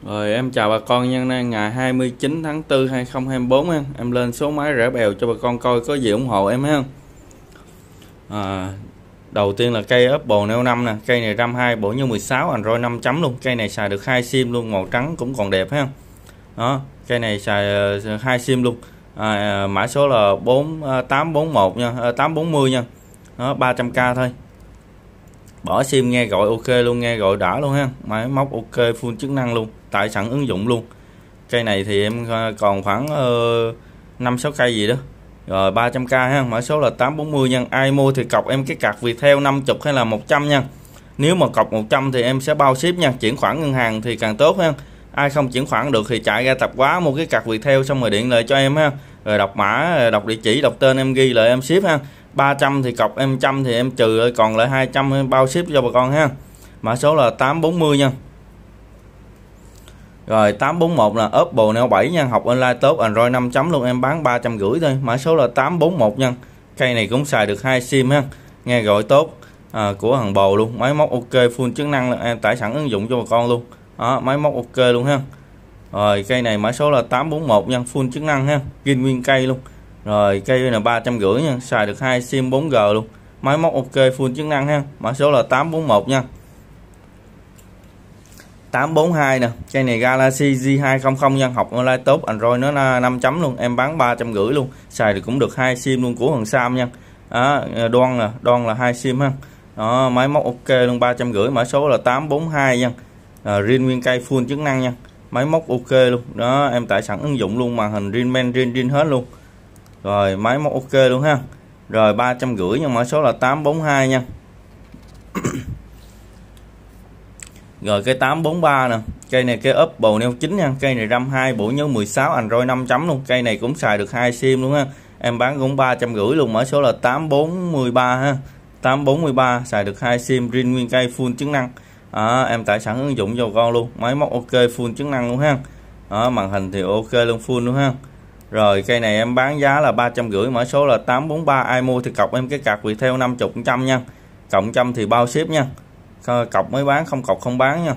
Rồi em chào bà con nha, nay ngày 29 tháng 4 2024 ha. Em lên số máy rẻ bèo cho bà con coi có gì ủng hộ em ha. Đầu tiên là cây Apple Neo 5 nè, cây này RAM 2 bộ nhớ 16 Android 5 chấm luôn. Cây này xài được 2 sim luôn, màu trắng cũng còn đẹp ha. Đó, cây này xài 2 sim luôn. Mã số là 4841 nha, 840 nha. Đó, 300k thôi. Bỏ sim nghe gọi ok luôn, nghe gọi đã luôn ha. Máy móc ok, full chức năng luôn, tải sẵn ứng dụng luôn. Cây này thì em còn khoảng 5-6 cây gì đó. Rồi 300k ha, mã số là 840 nha. Ai mua thì cọc em cái card Viettel 50 hay là 100 nha. Nếu mà cọc 100 thì em sẽ bao ship nha, chuyển khoản ngân hàng thì càng tốt ha. Ai không chuyển khoản được thì chạy ra tạp hóa mua cái card Viettel xong rồi điện lại cho em ha. Rồi đọc mã, đọc địa chỉ, đọc tên em ghi lại em ship ha. 300 thì cọc em 100 thì em trừ còn lại 200 em bao ship cho bà con ha. Mã số là 840 nha. Rồi 841 là Apple Neo 7 nha, học online tốt, Android 5 chấm luôn, em bán 350 thôi. Mã số là 841 nha. Cây này cũng xài được 2 sim ha. Nghe gọi tốt, của thằng bồ luôn, máy móc ok, full chức năng là em tải sẵn ứng dụng cho bà con luôn. Đó, máy móc ok luôn ha. Rồi cây này mã số là 841 nha, full chức năng ha, zin nguyên cây luôn. Rồi cây là 350 nha, xài được 2 sim 4G luôn. Máy móc ok, full chức năng ha. Mã số là 841 nha. 842 nè, cây này Galaxy J200 nha, học online tốt, Android nó 5 chấm luôn, em bán 350 luôn. Xài thì cũng được 2 sim luôn của thằng Sam nha. Đó, đoan là 2 sim ha. Đó, máy móc ok luôn, 350, mã số là 842 nha. Zin nguyên cây full chức năng nha. Máy móc ok luôn. Đó, em tải sẵn ứng dụng luôn, màn hình zin hết luôn. Rồi máy móc ok luôn ha. Rồi 350 nha, mã số là 842 nha. Rồi cái 843 nè, cây này cái Apple Neo 9 nha, cây này RAM 2 bộ nhớ 16 Android 5 chấm luôn, cây này cũng xài được 2 sim luôn ha. Em bán cũng 350 luôn, mã số là 843 ha. 843 xài được 2 sim, zin nguyên cây full chức năng. Em tải sẵn ứng dụng cho con luôn, máy móc ok full chức năng luôn ha. Màn hình thì ok luôn, full luôn ha. Rồi cây này em bán giá là 350, mã số là 843. Ai mua thì cọc em cái card Viettel 50% nha. Cộng trăm thì bao ship nha. Cọc mới bán, không cọc không bán nha.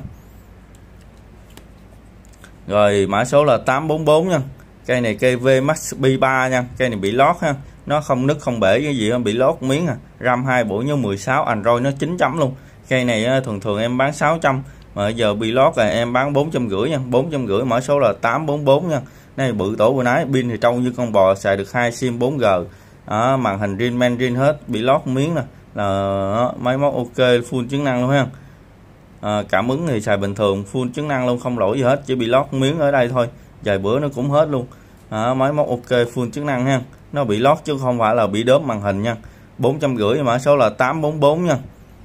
Rồi mã số là 844 nha. Cây này cây VMAX B3 nha, cây này bị lót ha, nó không nứt không bể cái gì, bị lót miếng RAM 2 bộ nhớ 16 Android nó 9 chấm luôn. Cây này thường em bán 600 mà giờ bị lót rồi em bán 450 nha. 450, mã số là 844 nha. Này bự tổ bự nái, pin thì trâu như con bò, xài được 2 sim 4G. Màn hình zin hết, bị lót miếng nè. Máy móc ok, full chức năng luôn ha. Cảm ứng thì xài bình thường, full chức năng luôn, không lỗi gì hết, chỉ bị lót miếng ở đây thôi, vài bữa nó cũng hết luôn. Máy móc ok, full chức năng ha, nó bị lót chứ không phải là bị đốm màn hình nha. 450, mã số là 844 nha.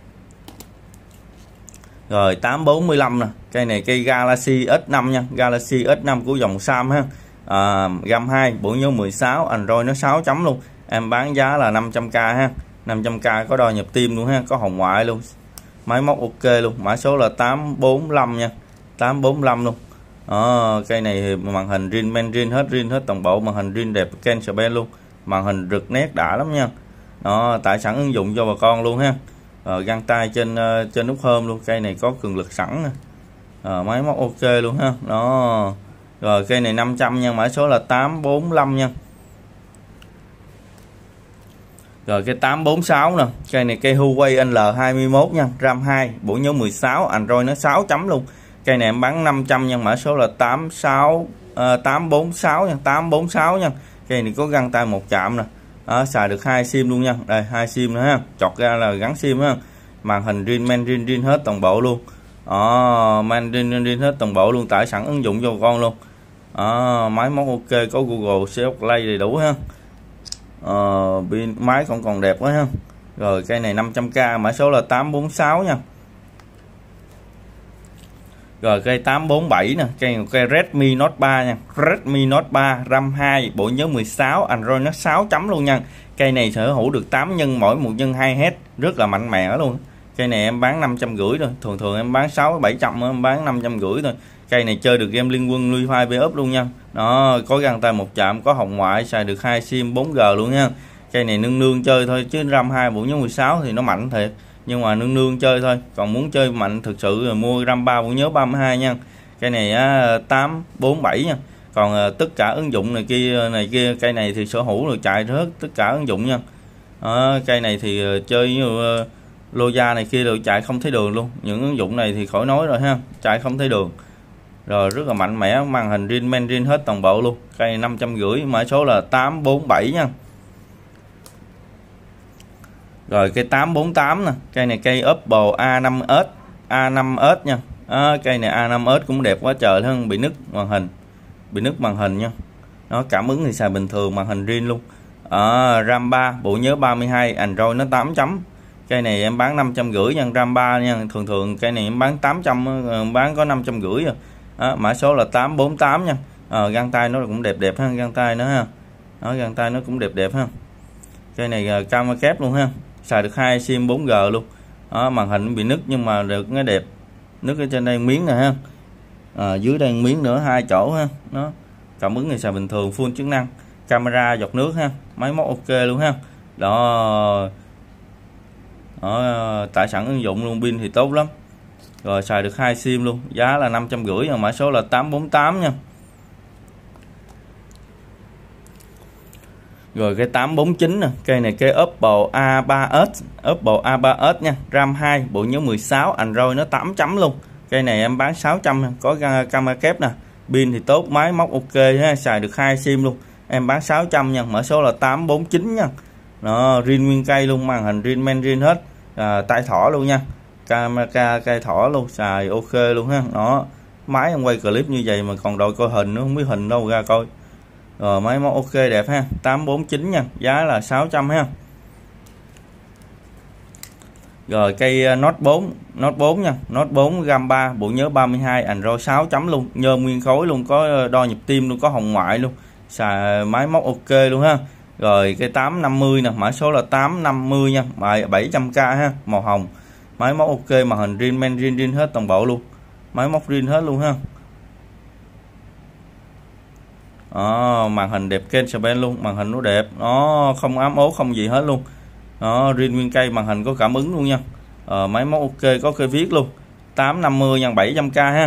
Rồi 845 nè, cây này cây Galaxy S5 nha, Galaxy S5 của dòng Sam ha. RAM 2 bộ nhớ 16 Android nó 6 chấm luôn, em bán giá là 500k ha. 500k có đo nhập tim luôn ha, có hồng ngoại luôn, máy móc ok luôn, mã số là 845 nha. 845 luôn. Cây này thì màn hình zin hết toàn bộ, màn hình zin đẹp Kensben luôn, màn hình rực nét đã lắm nha. Tải sẵn ứng dụng cho bà con luôn ha. Găng tay trên nút hôm luôn, cây này có cường lực sẵn nè. Máy móc ok luôn ha. Rồi cây này 500 nha, mã số là 845 nha. Rồi cái 846 nè, cây này cây Huawei L21 nha, RAM 2 bộ nhớ 16 Android nó 6 chấm luôn. Cây này em bán 500 nha, mã số là 846 nha, 846 nha. Cây này có găng tay một chạm nè. Xài được 2 sim luôn nha. Đây 2 sim nữa ha, chọt ra là gắn sim ha. Màn hình zin hết toàn bộ luôn. Zin hết toàn bộ luôn, tải sẵn ứng dụng cho con luôn. Máy móc ok, có Google CH Play đầy đủ ha. Pin máy còn đẹp quá ha. Rồi cây này 500k, mã số là 846 nha. Rồi cây 847 nè, cây Redmi Note 3 nha, Redmi Note 3 RAM 2 bộ nhớ 16 Android nó 6 chấm luôn nha. Cây này sở hữu được 8 nhân, mỗi một nhân 2 Hz, rất là mạnh mẽ luôn. Cây này em bán 550 thôi, thường em bán 600-700, em bán 550 thôi. Cây này chơi được game Liên Quân Wi-Fi B-up luôn nha. Có găng tay một chạm, có hồng ngoại, xài được 2 sim 4G luôn nha. Cây này nương chơi thôi, chứ RAM 2 bộ nhớ 16 thì nó mạnh thiệt, nhưng mà nương chơi thôi. Còn muốn chơi mạnh thực sự là mua RAM 3 bộ nhớ 32 nha. cây này 847 nha. Còn tất cả ứng dụng này kia cây này thì sở hữu rồi chạy hết tất cả ứng dụng nha. Cây này thì chơi như Loja này kia rồi chạy không thấy đường luôn. Những ứng dụng này thì khỏi nói rồi ha, chạy không thấy đường. Rồi rất là mạnh mẽ, màn hình rin men rin hết toàn bộ luôn. Cây 550, mã số là 847 nha. Rồi cây 848 nè, cây này cây Oppo A5s nha. Cây này A5s cũng đẹp quá trời hơn, bị nứt màn hình nha. Nó cảm ứng thì xài bình thường, màn hình rin luôn. RAM 3, bộ nhớ 32, Android nó 8 chấm. Cây này em bán 550 nha, RAM 3 nha. Thường cây này em bán 800, bán có 550 rồi. Mã số là 848 nha. Găng tay nó cũng đẹp ha, găng tay nó ha. Găng tay nó cũng đẹp ha. Cây này camera kép luôn ha, xài được 2 sim 4G luôn. Màn hình bị nứt nhưng mà được nó đẹp. Nứt ở trên đây miếng nè ha. Dưới đây miếng nữa, 2 chỗ ha. Nó cảm ứng thì xài bình thường, full chức năng. Camera giọt nước ha, máy móc ok luôn ha. Đó, tải sẵn ứng dụng luôn, pin thì tốt lắm. Rồi xài được 2 sim luôn, giá là 550, mã số là 848 nha. Rồi cái 849 nè, cây này cây Oppo A3s nha, RAM 2, bộ nhớ 16, Android nó 8 chấm luôn. Cây này em bán 600, có camera kép nè, pin thì tốt, máy móc ok ha, xài được 2 sim luôn. Em bán 600 nha, mã số là 849 nha. Nó rin nguyên cây luôn, màn hình rin men rin hết. Tay thỏ luôn nha. Camera cây thỏ luôn, xài ok luôn ha. Đó, máy em quay clip như vậy mà còn đòi coi hình nữa, không biết hình đâu ra coi. Rồi máy móc ok đẹp ha, 849 nha, giá là 600 ha. Rồi cây Note 4 nha, Note 4 RAM 3, bộ nhớ 32, Android 6 chấm luôn, nhôm nguyên khối luôn, có đo nhịp tim luôn, có hồng ngoại luôn. Xài máy móc ok luôn ha. Rồi cây 850 nè, mã số là 850 nha, 700k ha, màu hồng. Máy móc ok, màn hình rin men rin hết toàn bộ luôn. Máy móc rin hết luôn ha. Màn hình đẹp kênh Spen luôn, màn hình nó đẹp, nó không ám ố không gì hết luôn. Rin nguyên cây, màn hình có cảm ứng luôn nha. Máy móc ok, có cây viết luôn. 850 nha, 700k ha.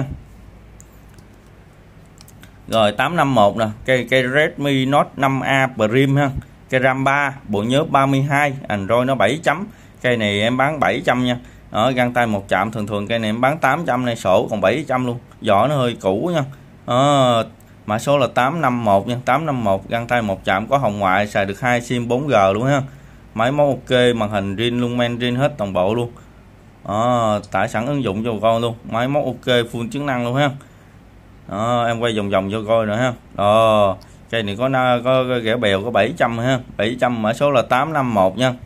Rồi 851 nè, cây Redmi Note 5A Prime ha. Cây RAM 3, bộ nhớ 32, Android nó 7 chấm. Cây này em bán 700 nha. Găng tay một chạm, thường cây này em bán 800 này, sổ còn 700 luôn. Vỏ nó hơi cũ nha. Mã số là 851 nha, 851, găng tay một chạm, có hồng ngoại, xài được 2 sim 4G luôn ha. Máy móc ok, màn hình rin luôn, men rin hết toàn bộ luôn. Tải sẵn ứng dụng cho con luôn, máy móc ok, full chức năng luôn ha. Em quay vòng cho coi nữa ha. Cây này có ghẻ bèo có 700 ha, 700, mã số là 851 nha.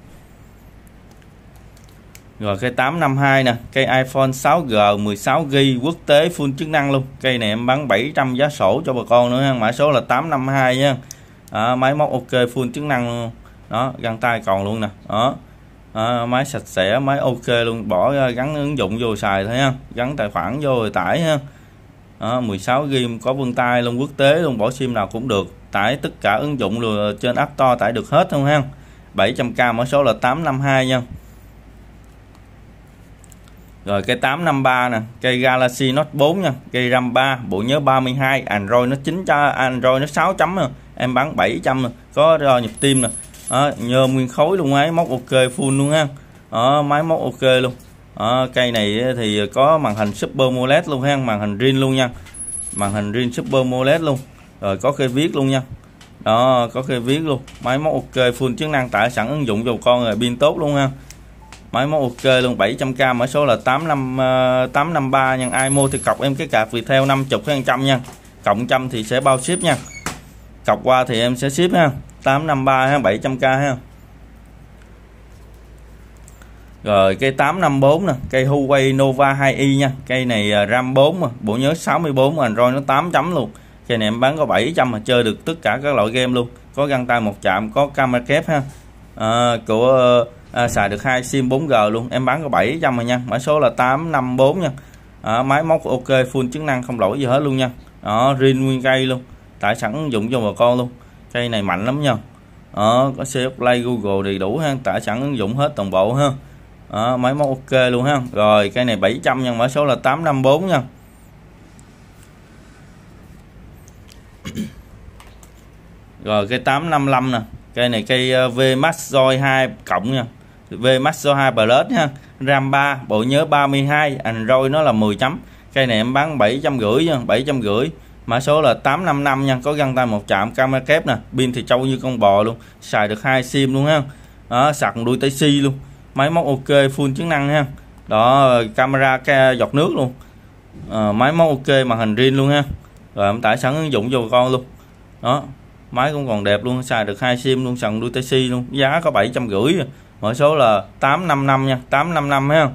Rồi cây 852 nè, cây iPhone 6G 16GB quốc tế full chức năng luôn. Cây này em bán 700 giá sổ cho bà con nữa ha, mã số là 852 nha. Máy móc ok, full chức năng luôn. Đó, găng tay còn luôn nè. Máy sạch sẽ, máy ok luôn, bỏ gắn ứng dụng vô xài thôi ha, gắn tài khoản vô rồi tải ha. 16GB có vân tay luôn, quốc tế luôn, bỏ sim nào cũng được, tải tất cả ứng dụng rồi trên App Store tải được hết không ha. 700k, mã số là 852 nha. Rồi cây 853 nè, cây Galaxy Note 4 nha, cây RAM 3, bộ nhớ 32, Android nó 9 cho Android nó 6 chấm nè, em bán 700 nè, có đo nhịp tim nè. Nhôm nguyên khối luôn, máy móc ok full luôn ha. Máy móc ok luôn. Cây này thì có màn hình Super AMOLED luôn ha, màn hình rin luôn nha. Màn hình rin Super AMOLED luôn. Rồi có cây viết luôn nha. Đó, có cây viết luôn. Máy móc ok, full chức năng, tải sẵn ứng dụng cho con rồi, pin tốt luôn ha. Máy móc ok luôn, 700k, mã số là 853 nha. Ai mua thì cọc em cái card Viettel 50 hay 100 nha. Cộng 100 thì sẽ bao ship nha. Cọc qua thì em sẽ ship ha. 853 ha, 700k ha. Rồi cây 854 nè, cây Huawei Nova 2i nha. Cây này RAM 4 mà, bộ nhớ 64, Android nó 8 chấm luôn. Cây này em bán có 700 mà chơi được tất cả các loại game luôn. Có găng tay một chạm, có camera kép ha. Xài được 2 sim 4G luôn, em bán có 700 rồi nha. Mã số là 854 nha. Máy móc ok, full chức năng, không lỗi gì hết luôn nha. Rin nguyên cây luôn, tải sẵn ứng dụng cho bà con luôn. Cây này mạnh lắm nha. Có CH Play, Google đầy đủ ha, tải sẵn ứng dụng hết toàn bộ ha. Máy móc ok luôn ha. Rồi cây này 700 nha, mã số là 854 nha. Rồi cây 855 nè, cây này cây VMAX Joy 2 cộng nha, VMAX Joy 2 Plus nha, RAM 3, bộ nhớ 32, Android nó là 10 chấm. Cây này em bán 750 nha, 750. Mã số là 855 nha, có găng tay một chạm, camera kép nè, pin thì trâu như con bò luôn, xài được 2 sim luôn ha. Đó, sạc đuôi Type C luôn. Máy móc ok, full chức năng ha. Đó, camera giọt nước luôn. Máy móc ok, màn hình riêng luôn ha. Rồi em tải sẵn ứng dụng cho con luôn. Đó, máy cũng còn đẹp luôn, xài được 2 sim luôn, sạc đuôi Type C luôn. Giá có 750. Mã số là 855 nha, 855 ha.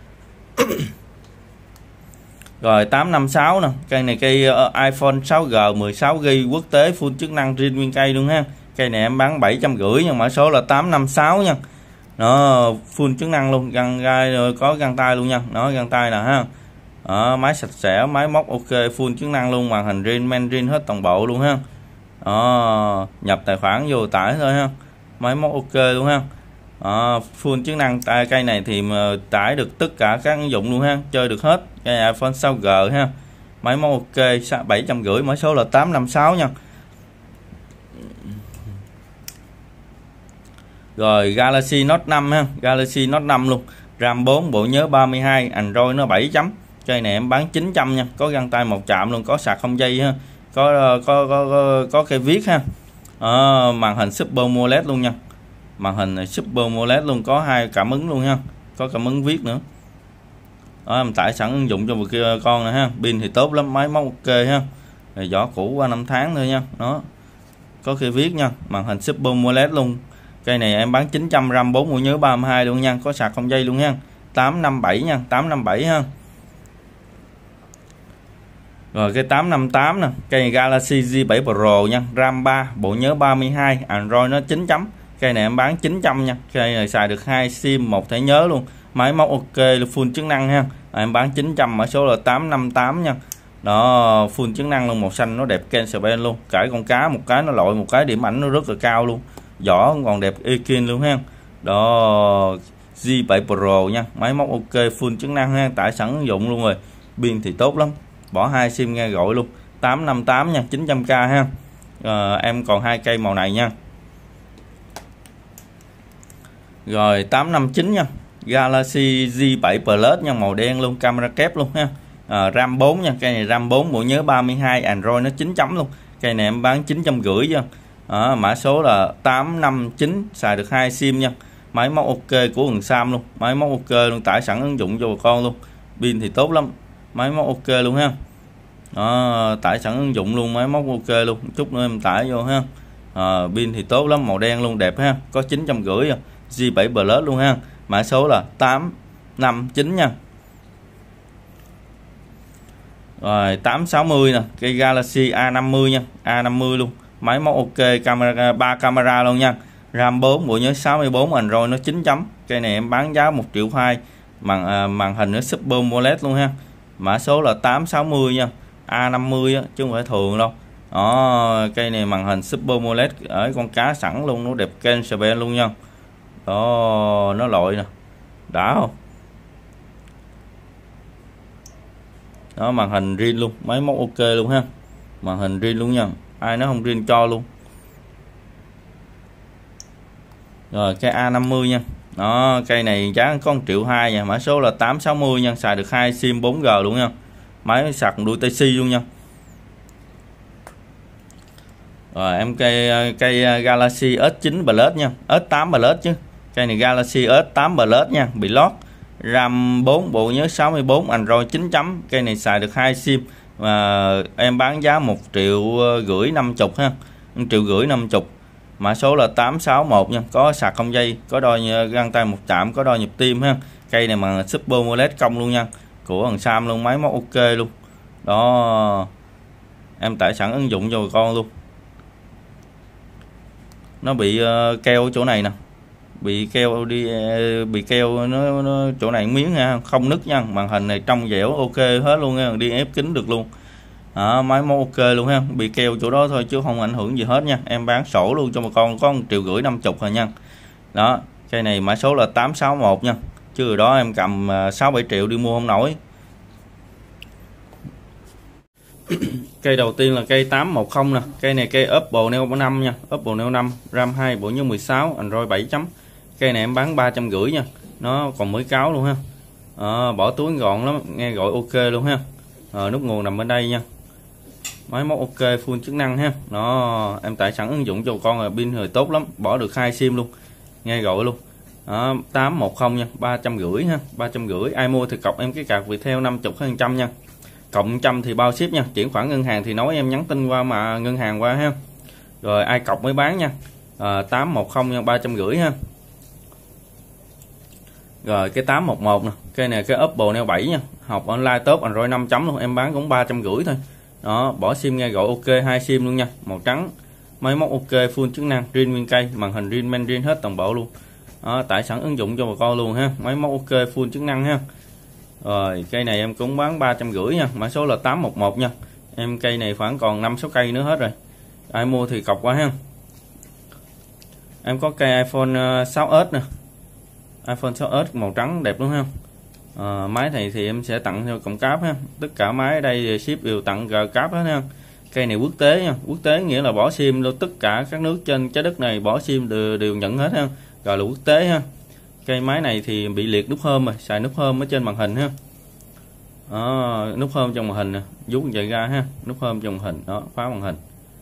Rồi 856 nè, cây này cây iPhone 6G 16GB quốc tế, full chức năng riêng nguyên cây luôn ha. Cây này em bán 750 nha, mã số là 856 nha. Nó full chức năng luôn, găng gai rồi, có găng tay luôn nha. Nó găng tay nè ha. Đó, máy sạch sẽ, máy móc ok, full chức năng luôn, màn hình riêng, men riêng hết toàn bộ luôn ha. Đó, nhập tài khoản vô tải thôi ha. Máy móc ok luôn ha. Full chức năng. Cây này thì mà tải được tất cả các ứng dụng luôn ha, chơi được hết. Cây iPhone 6G ha, máy móc ok, 750, mã số là 856 nha. Rồi Galaxy Note 5 ha, Galaxy Note 5 luôn, RAM 4, bộ nhớ 32, Android nó 7 chấm. Cây này em bán 900 nha, có găng tay một chạm luôn, có sạc không dây ha, có cây viết ha. Màn hình Super AMOLED luôn nha, màn hình Super AMOLED luôn, có 2 cảm ứng luôn ha, có cảm ứng viết nữa. Đó, em tải sẵn ứng dụng cho một kia con này ha. Pin thì tốt lắm, máy móc ok ha. Rồi vỏ cũ qua 5 tháng thôi nha. Đó, có khi viết nha, màn hình Super AMOLED luôn. Cây này em bán 900, RAM 4, bộ nhớ 32 luôn nha, có sạc không dây luôn ha. 857 nha, 857 ha. Rồi cây 858 nè, cây Galaxy Z7 Pro nha, RAM 3, bộ nhớ 32, Android nó 9 chấm. Cây này em bán 900 nha. Cây này xài được 2 sim, một thẻ nhớ luôn, máy móc ok, full chức năng ha. Em bán 900, mã số là 858 nha. Đó, full chức năng luôn, màu xanh nó đẹp Cancel luôn, cải con cá một cái nó lội, một cái điểm ảnh nó rất là cao luôn, vỏ còn đẹp Ekin luôn ha. Đó, Z7 Pro nha, máy móc ok, full chức năng ha, tải sẵn ứng dụng luôn rồi. Pin thì tốt lắm, bỏ 2 sim nghe gọi luôn. 858 nha, 900k ha. Em còn 2 cây màu này nha. Rồi 859 nha, Galaxy Z7 Plus nha, màu đen luôn, camera kép luôn ha. RAM 4 nha, cây này RAM 4, bộ nhớ 32, Android nó 9 chấm luôn. Cây này em bán 950 nha. Mã số là 859, xài được 2 sim nha. Máy móc ok của thằng Sam luôn, máy móc ok luôn, tải sẵn ứng dụng cho bà con luôn. Pin thì tốt lắm, máy móc ok luôn ha. Đó, tải sẵn ứng dụng luôn, máy móc ok luôn, chút nữa em tải vô ha. Pin thì tốt lắm, màu đen luôn, đẹp ha, có 950 Z7 Plus luôn ha. Mã số là 859 nha. Rồi 860 nè, cây Galaxy A50 nha, A50 luôn, máy móc ok, camera 3 camera luôn nha. RAM 4, bộ nhớ 64, Android nó 9 chấm. Cây này em bán giá 1,2 triệu, màn hình nó Super AMOLED luôn ha. Mã số là 860 nha, A50 á, chứ không phải thường đâu. Đó, cây này màn hình Super AMOLED ở con cá sẵn luôn, nó đẹp Cancel luôn nha. Đó, nó lội nè, đã không? Đó, màn hình riêng luôn, máy móc ok luôn ha, màn hình riêng luôn nha, ai nó không riêng cho luôn. Rồi cái A50 nha. Đó, cây này giá có 1,2 triệu nha, mã số là 860 nha, xài được 2 sim 4G luôn nha, máy sạc đuôi Type C luôn nha. Rồi em cây Galaxy S9 Plus nha, S8 Plus chứ. Cây này Galaxy S8 Plus nha, bị lót. RAM 4, bộ nhớ 64, Android 9 chấm. Cây này xài được 2 sim và em bán giá 1,5 triệu 50 ha. 1,5 triệu 50. Mã số là 861 nha, có sạc không dây, có đo găng tay một chạm, có đo nhịp tim ha. Cây này mà Super AMOLED công luôn nha, của thằng Sam luôn, máy móc ok luôn. Đó, em tải sẵn ứng dụng cho con luôn. Nó bị keo ở chỗ này nè, bị keo nó chỗ này miếng ha, không nứt nha. Màn hình này trong dẻo ok hết luôn nha, đi ép kính được luôn. Máy móc ok luôn ha, bị keo chỗ đó thôi chứ không ảnh hưởng gì hết nha. Em bán sổ luôn cho bà con, có 1,5 triệu 50 rồi nha. Đó, cây này mã số là 861 nha, chứ rồi đó em cầm 6-7 triệu đi mua không nổi. Cây đầu tiên là cây 810 nè, cây này cây Apple Neo 5 nha, Apple Neo 5, RAM 2, bộ nhớ 16, Android 7 chấm. Cây này em bán 350 nha, nó còn mới cáo luôn ha. Bỏ túi gọn lắm, nghe gọi ok luôn ha. Nút nguồn nằm bên đây nha. Máy móc ok, full chức năng ha. Nó em tải sẵn ứng dụng cho con rồi, pin hơi tốt lắm, bỏ được 2 sim luôn, nghe gọi luôn. 810 nha, 350 ha, 350. Ai mua thì cọc em cái card Viettel 50% nha. Cộng 100 thì bao ship nha, chuyển khoản ngân hàng thì nói em nhắn tin qua mà ngân hàng qua ha. Rồi ai cọc mới bán nha. 810 nha, 350 ha. Rồi cái 811 nè, cây này cái Apple Neo 7 nha, học online top Android 5 chấm luôn, em bán cũng 350 thôi. Đó, bỏ sim nghe gọi ok, 2 sim luôn nha, màu trắng. Máy móc ok, full chức năng, riêng nguyên cây, màn hình riêng, men riêng hết toàn bộ luôn. Đó, tải sẵn ứng dụng cho bà con luôn ha, máy móc ok, full chức năng ha. Rồi cây này em cũng bán 350 nha, mã số là 811 nha. Em cây này khoảng còn 5-6 cây nữa hết rồi. Ai mua thì cọc qua ha. Em có cây iPhone 6s nè, iPhone 6s màu trắng đẹp đúng không? Máy này thì em sẽ tặng theo cộng cáp ha. Tất cả máy ở đây ship đều tặng cáp hết ha. Cây này quốc tế nha, quốc tế nghĩa là bỏ sim luôn, tất cả các nước trên trái đất này bỏ sim đều nhận hết ha, gọi là quốc tế ha. Cây máy này thì bị liệt nút hôm rồi, xài nút hôm ở trên màn hình ha. Nút hôm trong màn hình nè, rút chạy ra ha, nút hôm trong màn hình đó, khóa màn hình.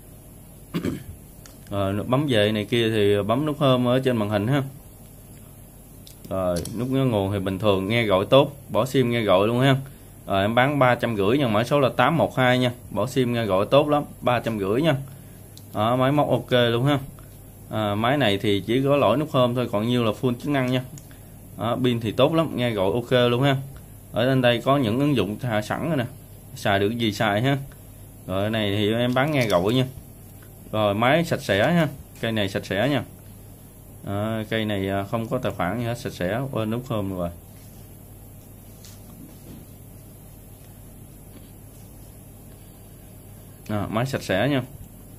Rồi bấm về này kia thì bấm nút hôm ở trên màn hình ha. Rồi nút nguồn thì bình thường, nghe gọi tốt, bỏ sim nghe gọi luôn ha. Rồi em bán 350 nha, mã số là 812 nha, bỏ sim nghe gọi tốt lắm, 350 nha. Máy móc ok luôn ha. Máy này thì chỉ có lỗi nút hôm thôi, còn nhiêu là full chức năng nha. Pin thì tốt lắm, nghe gọi ok luôn ha. Ở trên đây có những ứng dụng sẵn rồi nè, xài được gì xài ha. Rồi này thì em bán nghe gọi nha. Rồi máy sạch sẽ ha, cây này sạch sẽ nha. Cây này không có tài khoản gì hết, sạch sẽ, quên nút hôm rồi. Máy sạch sẽ nha.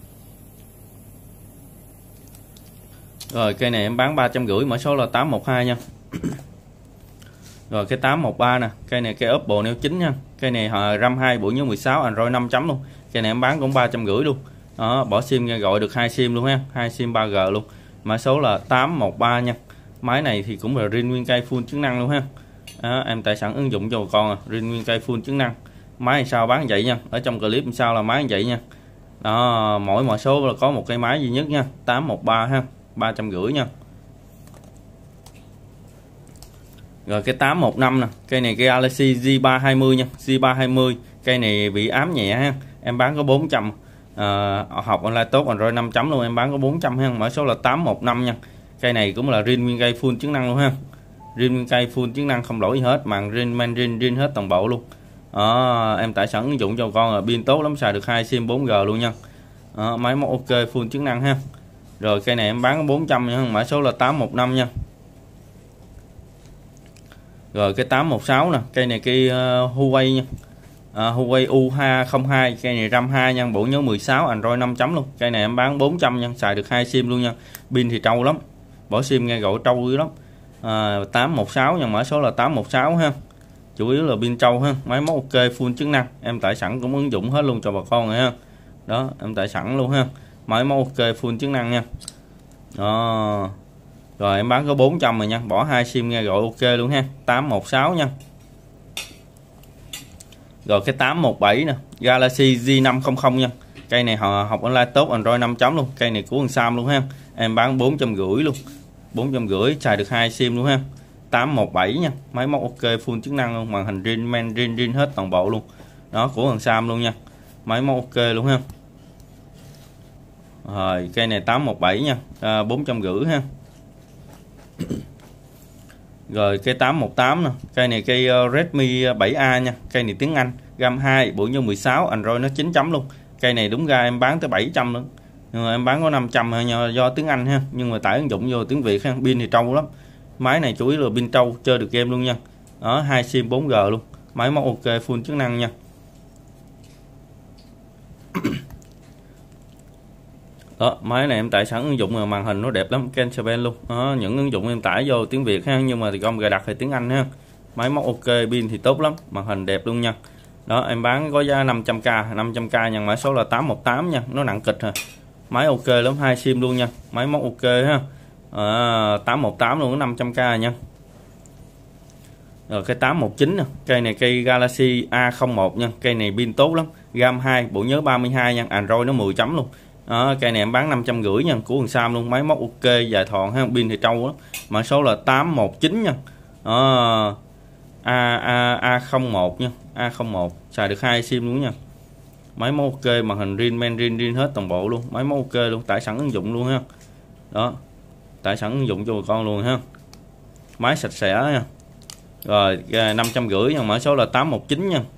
Rồi cây này em bán 350, mã số là 812 nha. Rồi cái 813 nè, cây này cây Apple Neo 9 nha. Cây này RAM 2, bộ nhớ 16, Android 5 chấm luôn. Cây này em bán cũng 350 luôn. Đó, bỏ sim nghe gọi được 2 sim luôn ha, 2 sim 3G luôn. Mã số là 813 nha. Máy này thì cũng là riêng nguyên cây full chức năng luôn ha. Em tải sẵn ứng dụng cho bà con riêng nguyên cây full chức năng. Máy sao bán vậy nha, ở trong clip sao là máy vậy nha. Đó, mỗi mã số là có một cây máy duy nhất nha, 813 ha, 350 nha. Rồi cái 815 nè, cây này cây Galaxy J320 nha, J320, cây này bị ám nhẹ ha, em bán có 400. Học online tốt Android 5 chấm luôn, em bán có 400 ha, mã số là 815 nha. Cây này cũng là riêng nguyên cây full chức năng luôn ha, riêng nguyên cây full chức năng không lỗi gì hết, màn riêng, men riêng hết toàn bộ luôn. Em tải sẵn ứng dụng cho con là pin tốt lắm, xài được 2 sim 4G luôn nha. Máy móc ok, full chức năng ha. Rồi cây này em bán 400 nha, mã số là 815 nha. Rồi cái 816 nè, cây này cây Huawei nha, Huawei U02, cây này RAM 2 nha, bộ nhớ 16, Android 5 chấm luôn. Cây này em bán 400 nha, xài được 2 sim luôn nha. Pin thì trâu lắm, bỏ sim nghe gọi trâu dữ lắm. 816 nha, mã số là 816 ha. Chủ yếu là pin trâu ha, máy móc ok, full chức năng. Em tải sẵn cũng ứng dụng hết luôn cho bà con rồi ha. Đó, em tải sẵn luôn ha. Máy móc ok, full chức năng nha. Đó. Rồi em bán có 400 rồi nha, bỏ 2 sim nghe gọi ok luôn ha, 816 nha. Rồi cái 817 nè, Galaxy J500 nha. Cây này họ học online tốt Android 5 chấm luôn, cây này của thằng Sam luôn ha. Em bán 450 luôn. 450 xài được 2 sim luôn ha. 817 nha, máy móc ok, full chức năng luôn, màn hình riêng, men riêng hết toàn bộ luôn. Đó, của thằng Sam luôn nha. Máy móc ok luôn ha. Rồi cây này 817 nha, 450 ha. Rồi cây 818 nè, cây này cây Redmi 7A nha, cây này tiếng Anh, RAM 2, bộ nhớ 16, Android nó 9 chấm luôn. Cây này đúng ra em bán tới 700 luôn, nhưng mà em bán có 500 do tiếng Anh ha, nhưng mà tải ứng dụng vô tiếng Việt ha. Pin thì trâu lắm, máy này chủ yếu là pin trâu, chơi được game luôn nha. Đó, 2 sim 4G luôn, máy móc ok, full chức năng nha. Đó, máy này em tải sẵn ứng dụng, màn hình nó đẹp lắm, Kensaben luôn. Đó, những ứng dụng em tải vô tiếng Việt ha, nhưng mà thì con cài đặt thì tiếng Anh ha. Máy móc ok, pin thì tốt lắm, màn hình đẹp luôn nha. Đó em bán có giá 500k, 500k nhân mã số là 818 nha, nó nặng kịch hả. Máy ok lắm, 2 sim luôn nha, máy móc ok ha. 818 luôn, 500k nha. Rồi cái 819 nè, cây này cây Galaxy A01 nha, cây này pin tốt lắm, RAM 2, bộ nhớ 32 nha, Android nó 10 chấm luôn. Đó, cây này em bán 550 nha, của thằng Sam luôn, máy móc ok, dài thòn ha, pin thì trâu lắm. Mã số là 819 nha. A01 nha, A01 xài được 2 sim luôn nha. Máy móc ok, màn hình rin men rin hết toàn bộ luôn, máy móc ok luôn, tải sẵn ứng dụng luôn ha. Đó, tải sẵn ứng dụng cho bà con luôn ha. Máy sạch sẽ nha. Rồi 550 nha, mã số là 819 nha.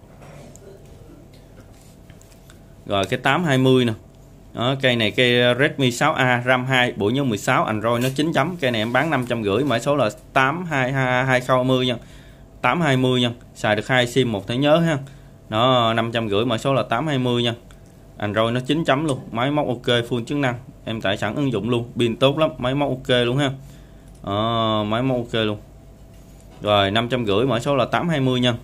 Rồi cái 820 nè. Đó, cây này cây Redmi 6A, RAM 2, bộ nhớ 16, Android nó 9 chấm. Cây này em bán 550, mã số là 820 nha. 820 nha, xài được 2 sim một thẻ nhớ ha. Đó 550, mã số là 820 nha. Android nó 9 chấm luôn, máy móc ok, full chức năng. Em tải sẵn ứng dụng luôn, pin tốt lắm, máy móc ok luôn ha. Máy móc ok luôn. Rồi 550, mã số là 820 nha.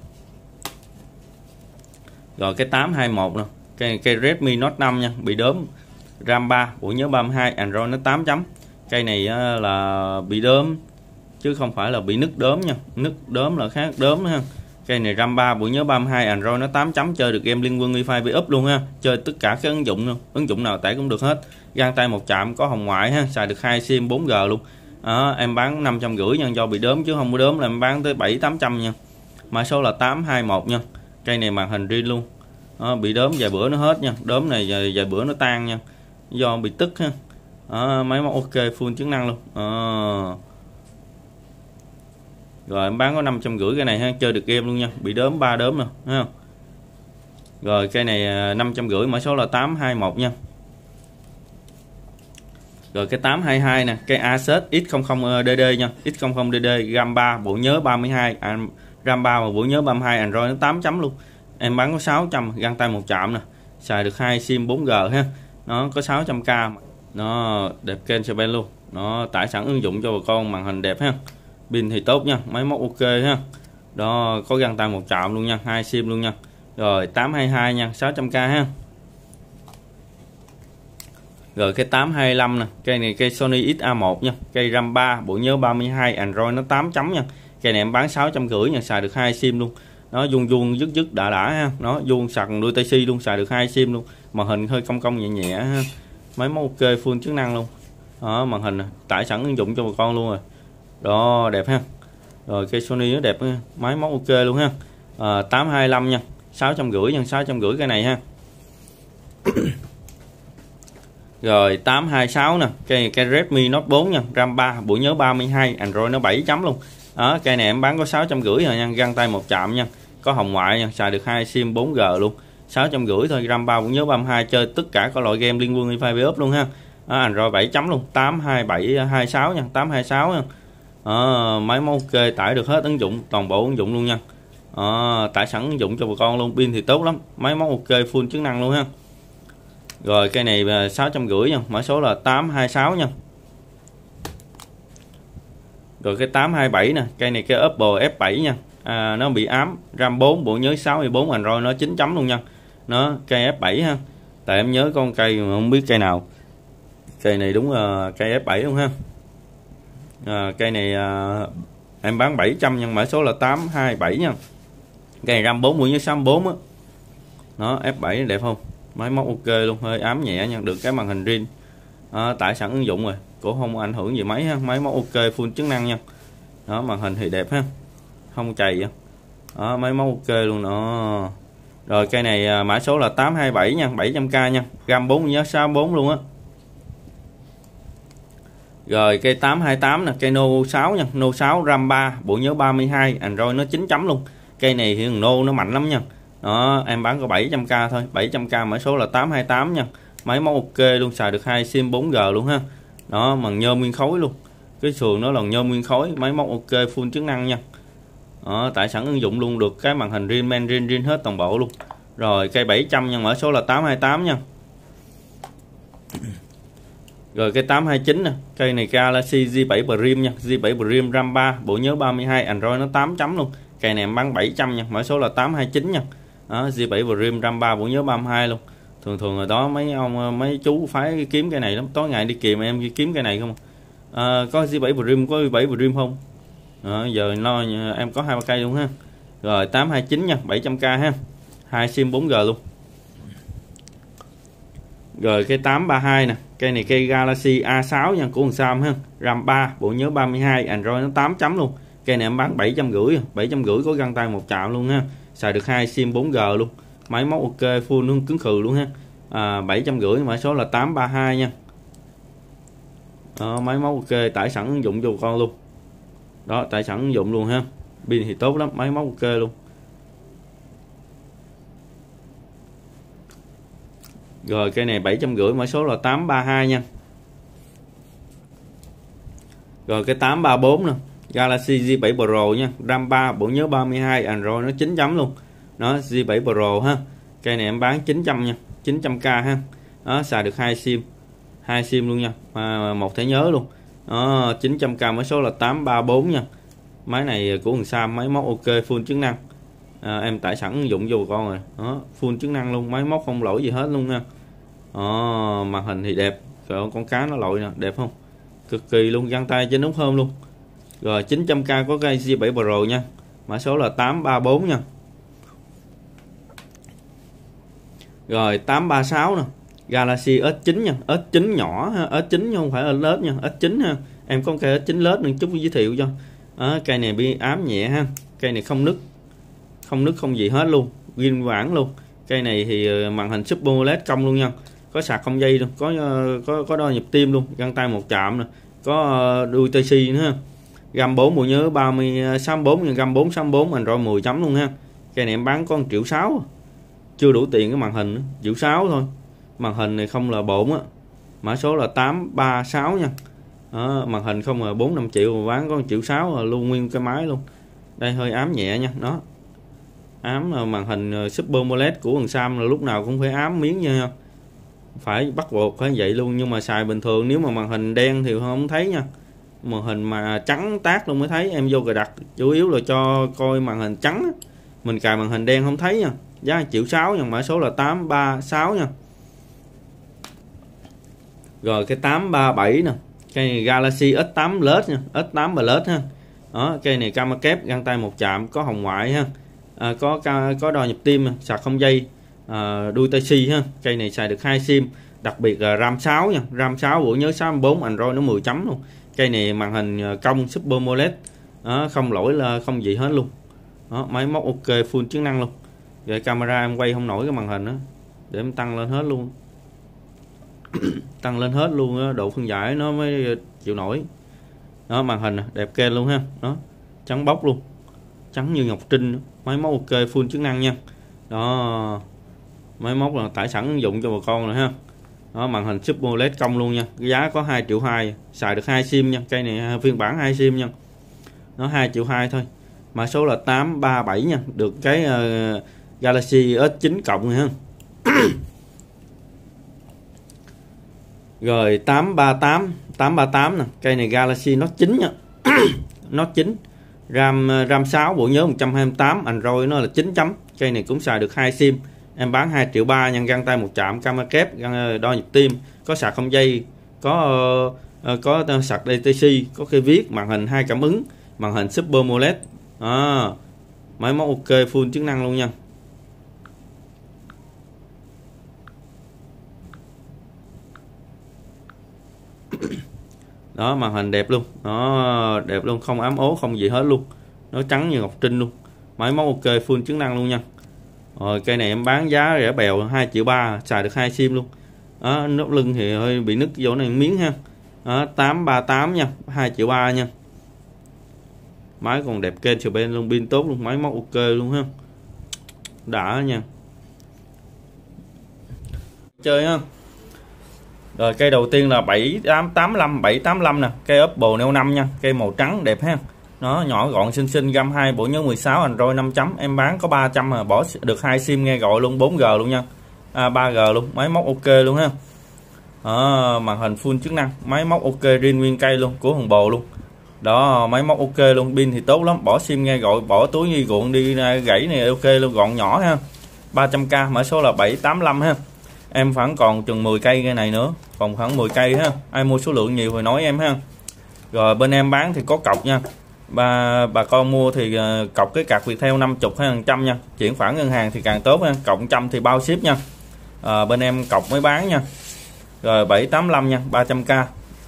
Rồi cái 821 nè, cây Redmi Note 5 nha, bị đốm, RAM 3, bộ nhớ 32, Android nó 8 chấm. Cây này là bị đốm chứ không phải là bị nứt đốm nha, nứt đốm là khác đốm nữa ha. Cây này RAM 3, bộ nhớ 32, Android nó 8 chấm, chơi được game Liên Quân Wi-Fi với up luôn ha, chơi tất cả các ứng dụng luôn, ứng dụng nào tải cũng được hết. Găng tay một chạm, có hồng ngoại ha, xài được 2 sim 4G luôn. Em bán 550 nha, do bị đốm chứ không có đốm là em bán tới 700-800 nha. Mã số là 821 nha. Cây này màn hình riêng luôn. Bị đốm vài bữa nó hết nha, đốm này vài bữa nó tan nha, do bị tức ha. Máy móc ok, full chức năng luôn. Rồi em bán có 550 cái này ha, chơi được game luôn nha, bị đốm 3 đốm nè, thấy không? Rồi cây này 550, mã số là 821 nha. Rồi cái 822 nè, cây Asus X00DD nha, X00DD, RAM 3, bộ nhớ 32, RAM 3 và bộ nhớ 32, Android nó 8 chấm luôn. Em bán có 600, găng tay một chạm nè, xài được 2 sim 4G ha. Nó có 600k, nó đẹp kênh xe bên luôn. Nó tải sẵn ứng dụng cho bà con, màn hình đẹp ha, pin thì tốt nha, máy móc ok ha. Đó, có găng tay một chạm luôn nha, 2 sim luôn nha. Rồi 822 nha, 600k ha. Rồi cái 825 nè, cây này cây Sony XA1 nha, cây RAM 3, bộ nhớ 32, Android nó 8 chấm nha. Cây này em bán 650 nha, xài được 2 sim luôn. Nó vuông dứt đã ha, nó vuông sạc đuôi tai si luôn, xài được 2 sim luôn. Màn hình hơi cong nhẹ nhẹ ha. Máy móc ok, full chức năng luôn. Đó, màn hình tải sẵn ứng dụng cho bà con luôn rồi. Đó, đẹp ha. Rồi cây Sony nó đẹp ha. Máy móc ok luôn ha. 825 nha, 650 nha, 650 cái này ha. Rồi 826 nè, cây Redmi Note 4 nha, RAM 3, bộ nhớ 32, Android nó 7 chấm luôn. Đó, cây này em bán có 650 rồi nha, găng tay một chạm nha, có hồng ngoại nha, xài được 2 sim 4G luôn. 650 thôi, RAM 3, bộ nhớ 32, chơi tất cả các loại game Liên Quân Wi-Fi với up luôn ha. Android 7 chấm luôn, 82726 nha, 826 nha. Máy móc ok, tải được hết ứng dụng, toàn bộ ứng dụng luôn nha. Tải sẵn ứng dụng cho bà con luôn, pin thì tốt lắm, máy móc ok, full chức năng luôn ha. Rồi cây này 650 nha, mã số là 826 nha. Rồi cái 827 nè, cây này cái Oppo F7 nha. Nó bị ám, RAM 4, bộ nhớ 64, Android nó 9 chấm luôn nha. Nó cây F7 ha. Tại em nhớ con cây mà không biết cây nào. Cây này đúng là cây F7 luôn ha. Cây này em bán 700 nha, mã số là 827 nha. Cây này RAM 4, bộ nhớ 64 á. Nó F7 đẹp không? Máy móc ok luôn, hơi ám nhẹ nha, được cái màn hình riêng. Tải sẵn ứng dụng rồi, cũng không ảnh hưởng gì mấy ha, máy móc ok, full chức năng nha. Đó, màn hình thì đẹp ha, không chày vậy. Đó, máy móc ok luôn đó. Rồi cây này mã số là 827 nha, 700k nha, RAM 4 nhớ 64 luôn á. Rồi cây 828 nè, cây Note 6 nha, Note 6 RAM 3, bộ nhớ 32, Android nó 9 chấm luôn. Cây này thì Note nó mạnh lắm nha. Đó, em bán có 700k thôi, 700k, mã số là 828 nha. Máy móc ok luôn, xài được 2 sim 4G luôn ha. Đó, bằng nhôm nguyên khối luôn. Cái sườn nó là nhôm nguyên khối, máy móc ok, full chức năng nha. Đó, tải sẵn ứng dụng luôn, được cái màn hình riêng men riêng hết toàn bộ luôn. Rồi cây 700 nha, mã số là 828 nha. Rồi cây 829 nè, cây này Galaxy J7 Prime nha, J7 Prime, RAM 3, bộ nhớ 32, Android nó 8 chấm luôn. Cây này em bán 700 nha, mã số là 829 nha. Đó, G7 Prim RAM 3 bộ nhớ 32 luôn. Thường rồi đó mấy ông mấy chú phải kiếm cái này lắm, tối ngày đi kìm em kiếm cái này không. Có G7 Prim, có G7 Prim không? Giờ lo em có 2-3 cây luôn ha. Rồi 829 nha, 700k ha, 2 sim 4G luôn. Rồi cái 832 nè, cây này cây Galaxy A6 nha, của thằng Sam ha, RAM 3 bộ nhớ 32, Android nó 8 chấm luôn. Cây này em bán 750 có găng tay một chạm luôn ha, xài được 2 sim 4G luôn, máy móc ok, full luôn, cứng khừ luôn ha. 750, mã số là 832 nha. Máy móc ok, tải sẵn ứng dụng cho con luôn. Đó, tải sẵn ứng dụng luôn ha, pin thì tốt lắm, máy móc ok luôn. Rồi cây này 750, mã số là 832 nha. Rồi cái 834 nè, Galaxy G7 Pro nha, RAM 3 bộ nhớ 32, Android nó 9 chấm luôn. Nó G7 Pro ha. Cây này em bán 900 nha, 900k ha. Đó, xài được 2 sim luôn nha, một thẻ nhớ luôn. Đó, 900k, mã số là 834 nha. Máy này của thằng Sam, máy móc ok, full chức năng. Em tải sẵn ứng dụng vô con rồi. Đó, full chức năng luôn, máy móc không lỗi gì hết luôn nha. Màn hình thì đẹp, rồi con cá nó lội nè, đẹp không? Cực kỳ luôn, găng tay trên nút hôm luôn. Rồi 900k có cây G7 Pro nha, mã số là 834 nha. Rồi 836 nè, Galaxy S9 nha, S9 nhỏ ha, S9 không phải lớn nha, S9 ha. Em có cây S9 lớn nên chút giới thiệu cho. Cây này bị ám nhẹ ha, cây này không nứt không gì hết luôn, nguyên bản luôn. Cây này thì màn hình Super AMOLED cong luôn nha, có sạc không dây luôn, có đo nhịp tim luôn, găng tay một chạm nè, có đuôi Type-C nữa ha. RAM 4 bộ nhớ 3064 nhưng RAM 464, Android 10 chấm luôn ha. Cây này em bán có 1,6 triệu, chưa đủ tiền cái màn hình nữa, 1,6 triệu thôi. Màn hình này không là bổn á, mã số là 836 nha. Màn hình không là 4-5 triệu mà bán có 1,6 triệu luôn, nguyên cái máy luôn. Đây hơi ám nhẹ nha, nó ám là màn hình Super AMOLED của thằng Sam là lúc nào cũng phải ám miếng nha, phải bắt buộc phải vậy luôn. Nhưng mà xài bình thường nếu mà màn hình đen thì không thấy nha, màn hình mà trắng tác luôn mới thấy. Em vô cài đặt chủ yếu là cho coi màn hình trắng, mình cài màn hình đen không thấy nha. Giá 1,6 triệu nha, mã số là 836 nha. Rồi cái 837 nè, cây này Galaxy S8 Plus nha, S8 Plus ha. Đó, cây này camera kép, găng tay một chạm, có hồng ngoại ha. Có đo nhịp tim, sạc không dây, đuôi Type-C ha. Cây này xài được 2 sim, đặc biệt là RAM 6 nha, RAM 6 bộ nhớ 64, Android nó 10 chấm luôn. Cây này màn hình cong Super AMOLED, không lỗi là không gì hết luôn. Đó, máy móc ok, full chức năng luôn. Rồi camera em quay không nổi cái màn hình đó, để em tăng lên hết luôn. Tăng lên hết luôn đó, độ phân giải nó mới chịu nổi. Đó, màn hình đẹp kê luôn ha. Đó, trắng bóc luôn, trắng như ngọc trinh. Máy móc ok, full chức năng nha. Đó, máy móc là tải sẵn ứng dụng cho bà con rồi ha. Đó, màn hình Super AMOLED cong luôn nha, cái giá có 2,2 triệu, xài được 2 sim nha. Cây này phiên bản 2 sim nha, nó 2,2 triệu thôi. Mã số là 837 nha, được cái Galaxy S9 cộng ha. Rồi 838 nè, cây này Galaxy Note 9 nha. Note 9, RAM 6 bộ nhớ 128, Android nó là 9 chấm. Cây này cũng xài được 2 sim, em bán 2,3 triệu, nhân găng tay một chạm, camera kép, đo nhịp tim, có sạc không dây, có sạc Type-C, có cây viết, màn hình 2 cảm ứng, màn hình Super AMOLED. Máy móc ok, full chức năng luôn nha. Đó, màn hình đẹp luôn, nó đẹp luôn, không ám ố không gì hết luôn, nó trắng như ngọc trinh luôn. Máy móc ok, full chức năng luôn nha. Rồi cây này em bán giá rẻ bèo 2,3 triệu, xài được 2 sim luôn. Đó, nút lưng thì hơi bị nứt chỗ này miếng ha. Đó, 838 nha, 2,3 triệu nha. Máy còn đẹp kê chiều bên luôn, pin tốt luôn, máy móc ok luôn ha, đã nha, chơi ha. Rồi cây đầu tiên là 785 nè, cây Oppo Neo 5 nha, cây màu trắng đẹp ha. Nó nhỏ gọn xinh xinh, RAM 2 bộ nhớ 16, Android 5 chấm. Em bán có 300 mà bỏ được 2 sim nghe gọi luôn, 4G luôn nha, 3G luôn, máy móc ok luôn ha. Màn hình full chức năng, máy móc ok, riêng nguyên cây luôn, của thằng bồ luôn. Đó, máy móc ok luôn, pin thì tốt lắm, bỏ sim nghe gọi, bỏ túi nghi cuộn đi gãy này ok luôn, gọn nhỏ ha. 300k, mã số là 785 ha. Em vẫn còn chừng 10 cây này nữa, còn khoảng 10 cây ha. Ai mua số lượng nhiều thì nói em ha. Rồi bên em bán thì có cọc nha. Bà con mua thì cọc cái card Viettel 50 hay 100 nha. Chuyển khoản ngân hàng thì càng tốt ha. Cộng 100 thì bao ship nha. Bên em cọc mới bán nha. Rồi 785 nha, 300k.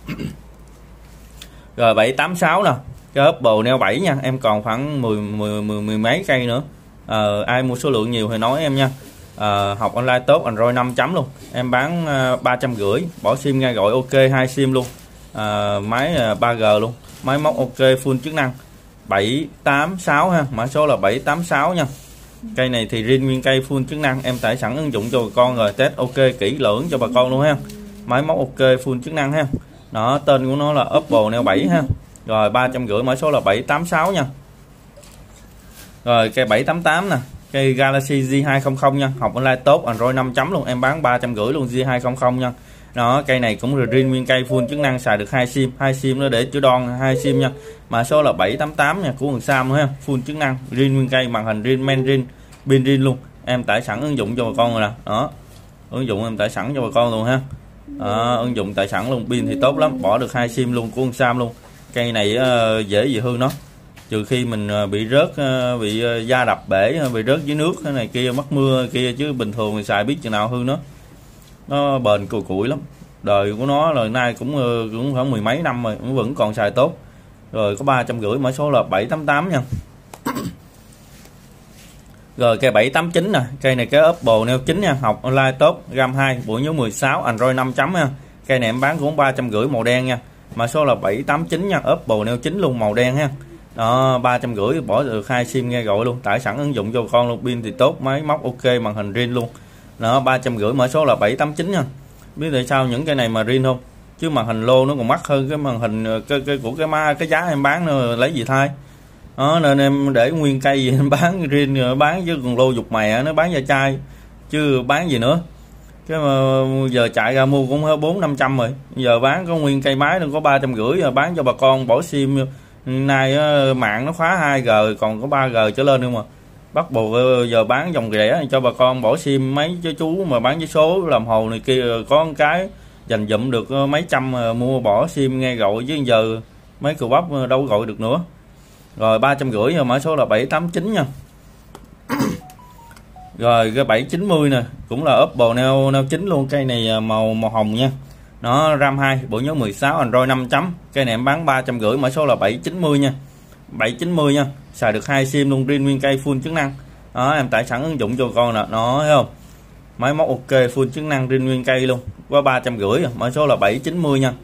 Rồi 786 nè, cái Oppo Neo 7 nha, em còn khoảng mười mấy cây nữa. Ai mua số lượng nhiều thì nói em nha. Học online tốt, Android 5 chấm luôn. Em bán 350, bỏ sim nghe gọi ok, 2 sim luôn. Máy 3G luôn, máy móc ok, full chức năng. 786 ha, mã số là 786 nha. Cây này thì riêng nguyên cây full chức năng, em tải sẵn ứng dụng cho bà con rồi, test ok kỹ lưỡng cho bà con luôn ha. Máy móc ok, full chức năng ha. Đó, tên của nó là Oppo Neo 7 ha. Rồi 350, mã số là 786 nha. Rồi cây 788 nè, cây Galaxy J200 nha, học online tốt, Android 5 chấm luôn, em bán 350 luôn, J200 nha. Đó, cây này cũng riêng nguyên cây full chức năng, xài được 2 sim nó để chữ đòn 2 sim nha. Mã số là 788 nha, của thằng Sam ha, full chức năng, riêng nguyên cây, màn hình riêng, main riêng, pin riêng luôn. Em tải sẵn ứng dụng cho bà con rồi nè. Đó, ứng dụng em tải sẵn cho bà con luôn ha. Ứng dụng tải sẵn luôn, pin thì tốt lắm, bỏ được 2 sim luôn, của thằng Sam luôn. Cây này dễ gì hư nó, trừ khi mình bị rớt, bị da đập bể, bị rớt dưới nước cái này kia, mắc mưa kia, chứ bình thường thì xài biết chừng nào hư nó bền cùi cụi lắm. Đời của nó là nay cũng khoảng mười mấy năm rồi, cũng vẫn còn xài tốt. Rồi có 350, mã số là 788 nha. Rồi cây 789 nè, cây này cái Oppo Neo 9 nha, học online tốt, RAM 2, bộ nhớ 16, Android 5 chấm nha. Cây này em bán cũng 350, màu đen nha. Mã số là 789 nha, Oppo Neo 9 luôn, màu đen ha. Đó, 350, bỏ được 2 sim nghe gọi luôn, tải sẵn ứng dụng cho con luôn, pin thì tốt, máy móc ok, màn hình riêng luôn. Đó, 350, mã số là 789 nha. Biết tại sao những cái này mà riêng không? Chứ màn hình lô nó còn mắc hơn cái màn hình cái của cái giá em bán nữa, lấy gì thay. Đó, nên em để nguyên cây gì em bán riêng, bán chứ còn lô dục mè nó bán da chai chứ bán gì nữa. Cái mà giờ chạy ra mua cũng hơn 400-500 rồi, giờ bán có nguyên cây máy nó có 350 rồi, bán cho bà con bỏ sim. Nay mạng nó khóa 2G còn có 3G trở lên nữa mà, bắt buộc giờ bán dòng rẻ cho bà con bỏ sim. Mấy chú mà bán với số làm hồ này kia có một cái dành dụm được mấy trăm mà mua bỏ sim nghe gọi, chứ giờ mấy cừu bắp đâu gọi được nữa. Rồi 350 rồi, mã số là 789 nha. Rồi cái 790 nè, cũng là Oppo Neo 9 luôn, cây này màu hồng nha. Nó RAM 2, bộ nhớ 16, Android 5 chấm. Cây này em bán 350, mã số là 790 nha. 790 nha, xài được 2 sim luôn, riêng nguyên cây full chức năng. Đó, em tải sẵn ứng dụng cho con nè, nó thấy không? Máy móc ok, full chức năng, riêng nguyên cây luôn. Có 350, mã số là 790 nha.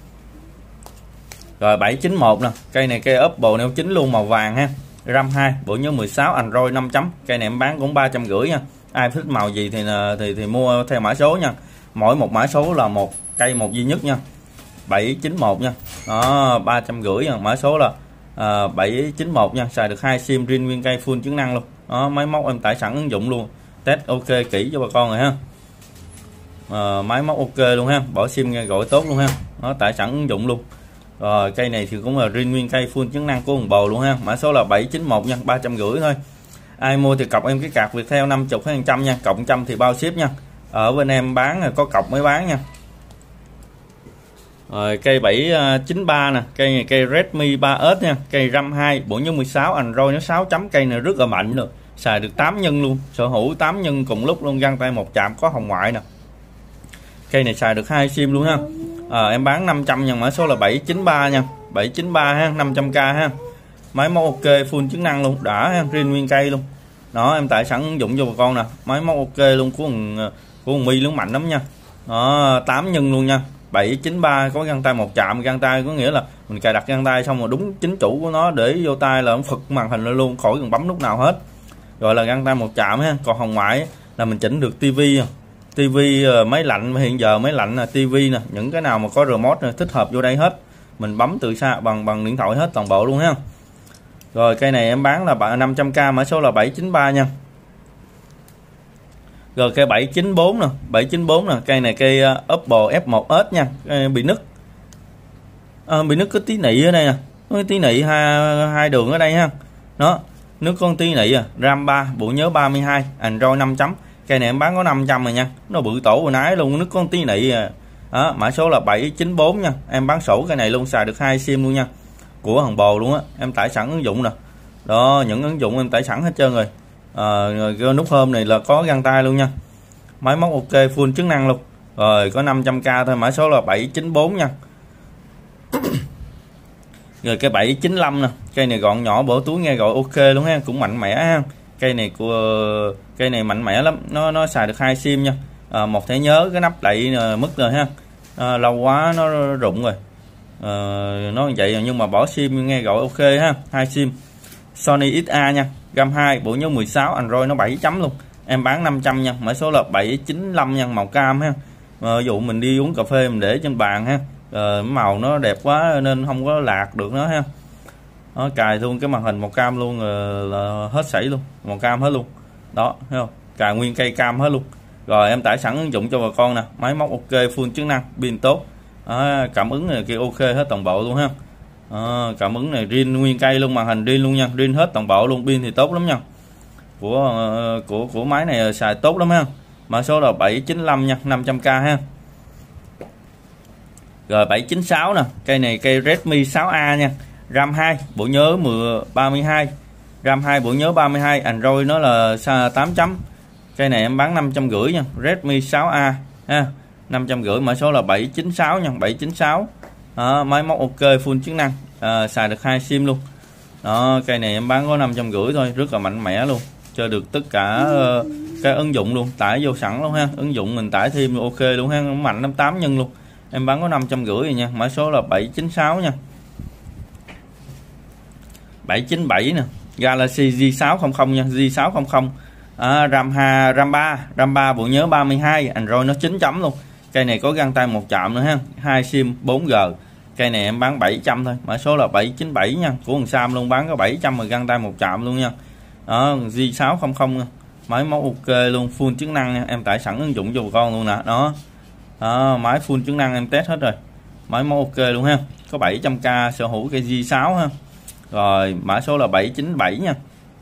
Rồi 791 nè, cây này cây Oppo Neo 9 luôn, màu vàng ha. RAM 2, bộ nhớ 16, Android 5 chấm. Cây này em bán cũng 350 nha. Ai thích màu gì thì mua theo mã số nha. Mỗi một mã số là một cây một duy nhất nha. 791 nha. Đó, 350 nha. Mã số là 791 nha, xài được 2 sim, riêng nguyên cây full chức năng luôn. Đó, máy móc em tải sẵn ứng dụng luôn, test ok kỹ cho bà con rồi ha. Máy móc ok luôn ha, bỏ sim nghe gọi tốt luôn ha. Nó tải sẵn ứng dụng luôn. Rồi cây này thì cũng là riêng nguyên cây full chức năng của bầu luôn ha. Mã số là 791 nha, 350 thôi. Ai mua thì cọc em cái card Viettel 50 hay 100 nha, cộng 100 thì bao ship nha. Ở bên em bán có cọc mới bán nha. Rồi cây 793 nè, cây này cây Redmi 3S nha, cây RAM 2, bộ nhớ 16, Android nó 6 chấm. Cây này rất là mạnh rồi, xài được 8 nhân luôn, sở hữu 8 nhân cùng lúc luôn, găng tay một chạm, có hồng ngoại nè. Cây này xài được 2 sim luôn ha. Em bán 500 nha, mã số là 793 nha, 793 ha, 500k ha. Máy móc ok, full chức năng luôn, đã ha, riêng nguyên cây luôn. Đó, em tải sẵn ứng dụng cho bà con nè, máy móc ok luôn, của thằng Mi lớn mạnh lắm nha. Đó, 8 nhân luôn nha. 793 có găng tay một chạm, găng tay có nghĩa là mình cài đặt găng tay xong rồi đúng chính chủ của nó để vô tay là nó phật màn hình lên luôn, khỏi cần bấm nút nào hết. Rồi là găng tay một chạm ha. Còn hồng ngoại là mình chỉnh được tivi, máy lạnh, hiện giờ máy lạnh là tivi nè, những cái nào mà có remote thích hợp vô đây hết, mình bấm từ xa bằng điện thoại hết toàn bộ luôn ha. Rồi cây này em bán là 500k, mã số là 793 nha. Rồi cây 794 nè, 794 nè, cây này cây Oppo F1s nha, bị nứt. Bị nứt có tí nị ở đây nè, có tí nị hai đường ở đây ha. Đó, nước con tí nị RAM 3, bộ nhớ 32, Android 5 chấm. Cây này em bán có 500 rồi nha, nó bự tổ hồi nãy luôn, nước con tí nị đó, mã số là 794 nha. Em bán sổ cái này luôn, xài được 2 sim luôn nha, của thằng bồ luôn á. Em tải sẵn ứng dụng nè, đó những ứng dụng em tải sẵn hết trơn rồi. Cái nút hôm này là có găng tay luôn nha, máy móc ok, full chức năng luôn. Rồi có 500k thôi, mã số là 794 nha. Rồi cái 795 nè, cây này gọn nhỏ bổ túi nghe gọi ok luôn ha, cũng mạnh mẽ ha. Cây này mạnh mẽ lắm, nó xài được 2 sim nha. Một thẻ nhớ, cái nắp đậy mất rồi ha, lâu quá nó rụng rồi. Nó như vậy rồi, nhưng mà bỏ sim nghe gọi ok ha, 2 sim. Sony XA nha, RAM 2, bộ nhớ 16, Android nó 7 chấm luôn. Em bán 500 nha, mã số là 795 nha, màu cam ha. Ví dụ mình đi uống cà phê mình để trên bàn ha, màu nó đẹp quá nên không có lạc được nó ha. Nó cài luôn cái màn hình màu cam luôn, là hết sảy luôn, màu cam hết luôn đó, thấy không, cài nguyên cây cam hết luôn. Rồi em tải sẵn ứng dụng cho bà con nè, máy móc ok, full chức năng, pin tốt, cảm ứng này kia ok hết toàn bộ luôn ha. Cảm ứng này riêng nguyên cây luôn, màn hình riêng luôn nha, riêng hết toàn bộ luôn, pin thì tốt lắm nha, của máy này xài tốt lắm ha. Mã số là 795 nha, 500k ha. Rồi 796 nè, cây này cây Redmi 6A nha, RAM 2, bộ nhớ 32, RAM 2 bộ nhớ 32, Android nó là 8 chấm. Cây này em bán 550 nha, Redmi 6A ha, 550, mã số là 796 nha, 796. Máy móc ok, full chức năng, xài được 2 sim luôn. Đó, cây này em bán có 550 thôi, rất là mạnh mẽ luôn, chơi được tất cả cái ứng dụng luôn, tải vô sẵn luôn ha, ứng dụng mình tải thêm ok luôn ha, mạnh lắm, 8 nhân luôn. Em bán có 550 rồi nha, mã số là 796 nha. 797 nè, Galaxy J600 nha, J600, RAM 3, bộ nhớ 32, Android nó 9 chấm luôn. Cây này có găng tay một chạm nữa ha, 2 sim 4G. Cây này em bán 700 thôi, mã số là 797 nha, của thằng Sam luôn, bán có 700 mà găng tay một chạm luôn nha. Đó, J600 nha, máy móc ok luôn, full chức năng nha. Em tải sẵn ứng dụng cho bà con luôn nè, đó. Máy full chức năng em test hết rồi, máy móc ok luôn ha, có 700k, sở hữu cây J6 ha. Rồi mã số là 797 nha.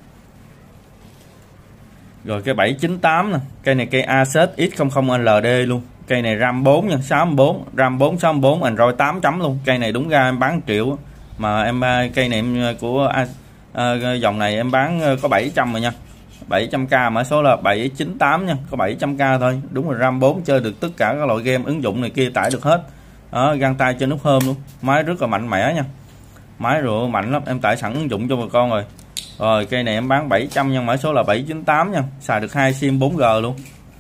Rồi cái 798 nè, cây này cây Asus X00LD luôn. Cây này RAM 4 nha, 64, RAM 4 64, Android 8 chấm luôn. Cây này đúng ra em bán 1 triệu mà em cây này em của dòng này em bán có 700 rồi nha. 700k, mã số là 798 nha, có 700k thôi. Đúng rồi, RAM 4 chơi được tất cả các loại game ứng dụng này kia tải được hết. Đó, găng tay trên nút hôm luôn. Máy rất là mạnh mẽ nha. Máy rượu mạnh lắm, em tải sẵn ứng dụng cho bà con rồi. Rồi cây này em bán 700 nha, mã số là 798 nha, xài được 2 sim 4G luôn.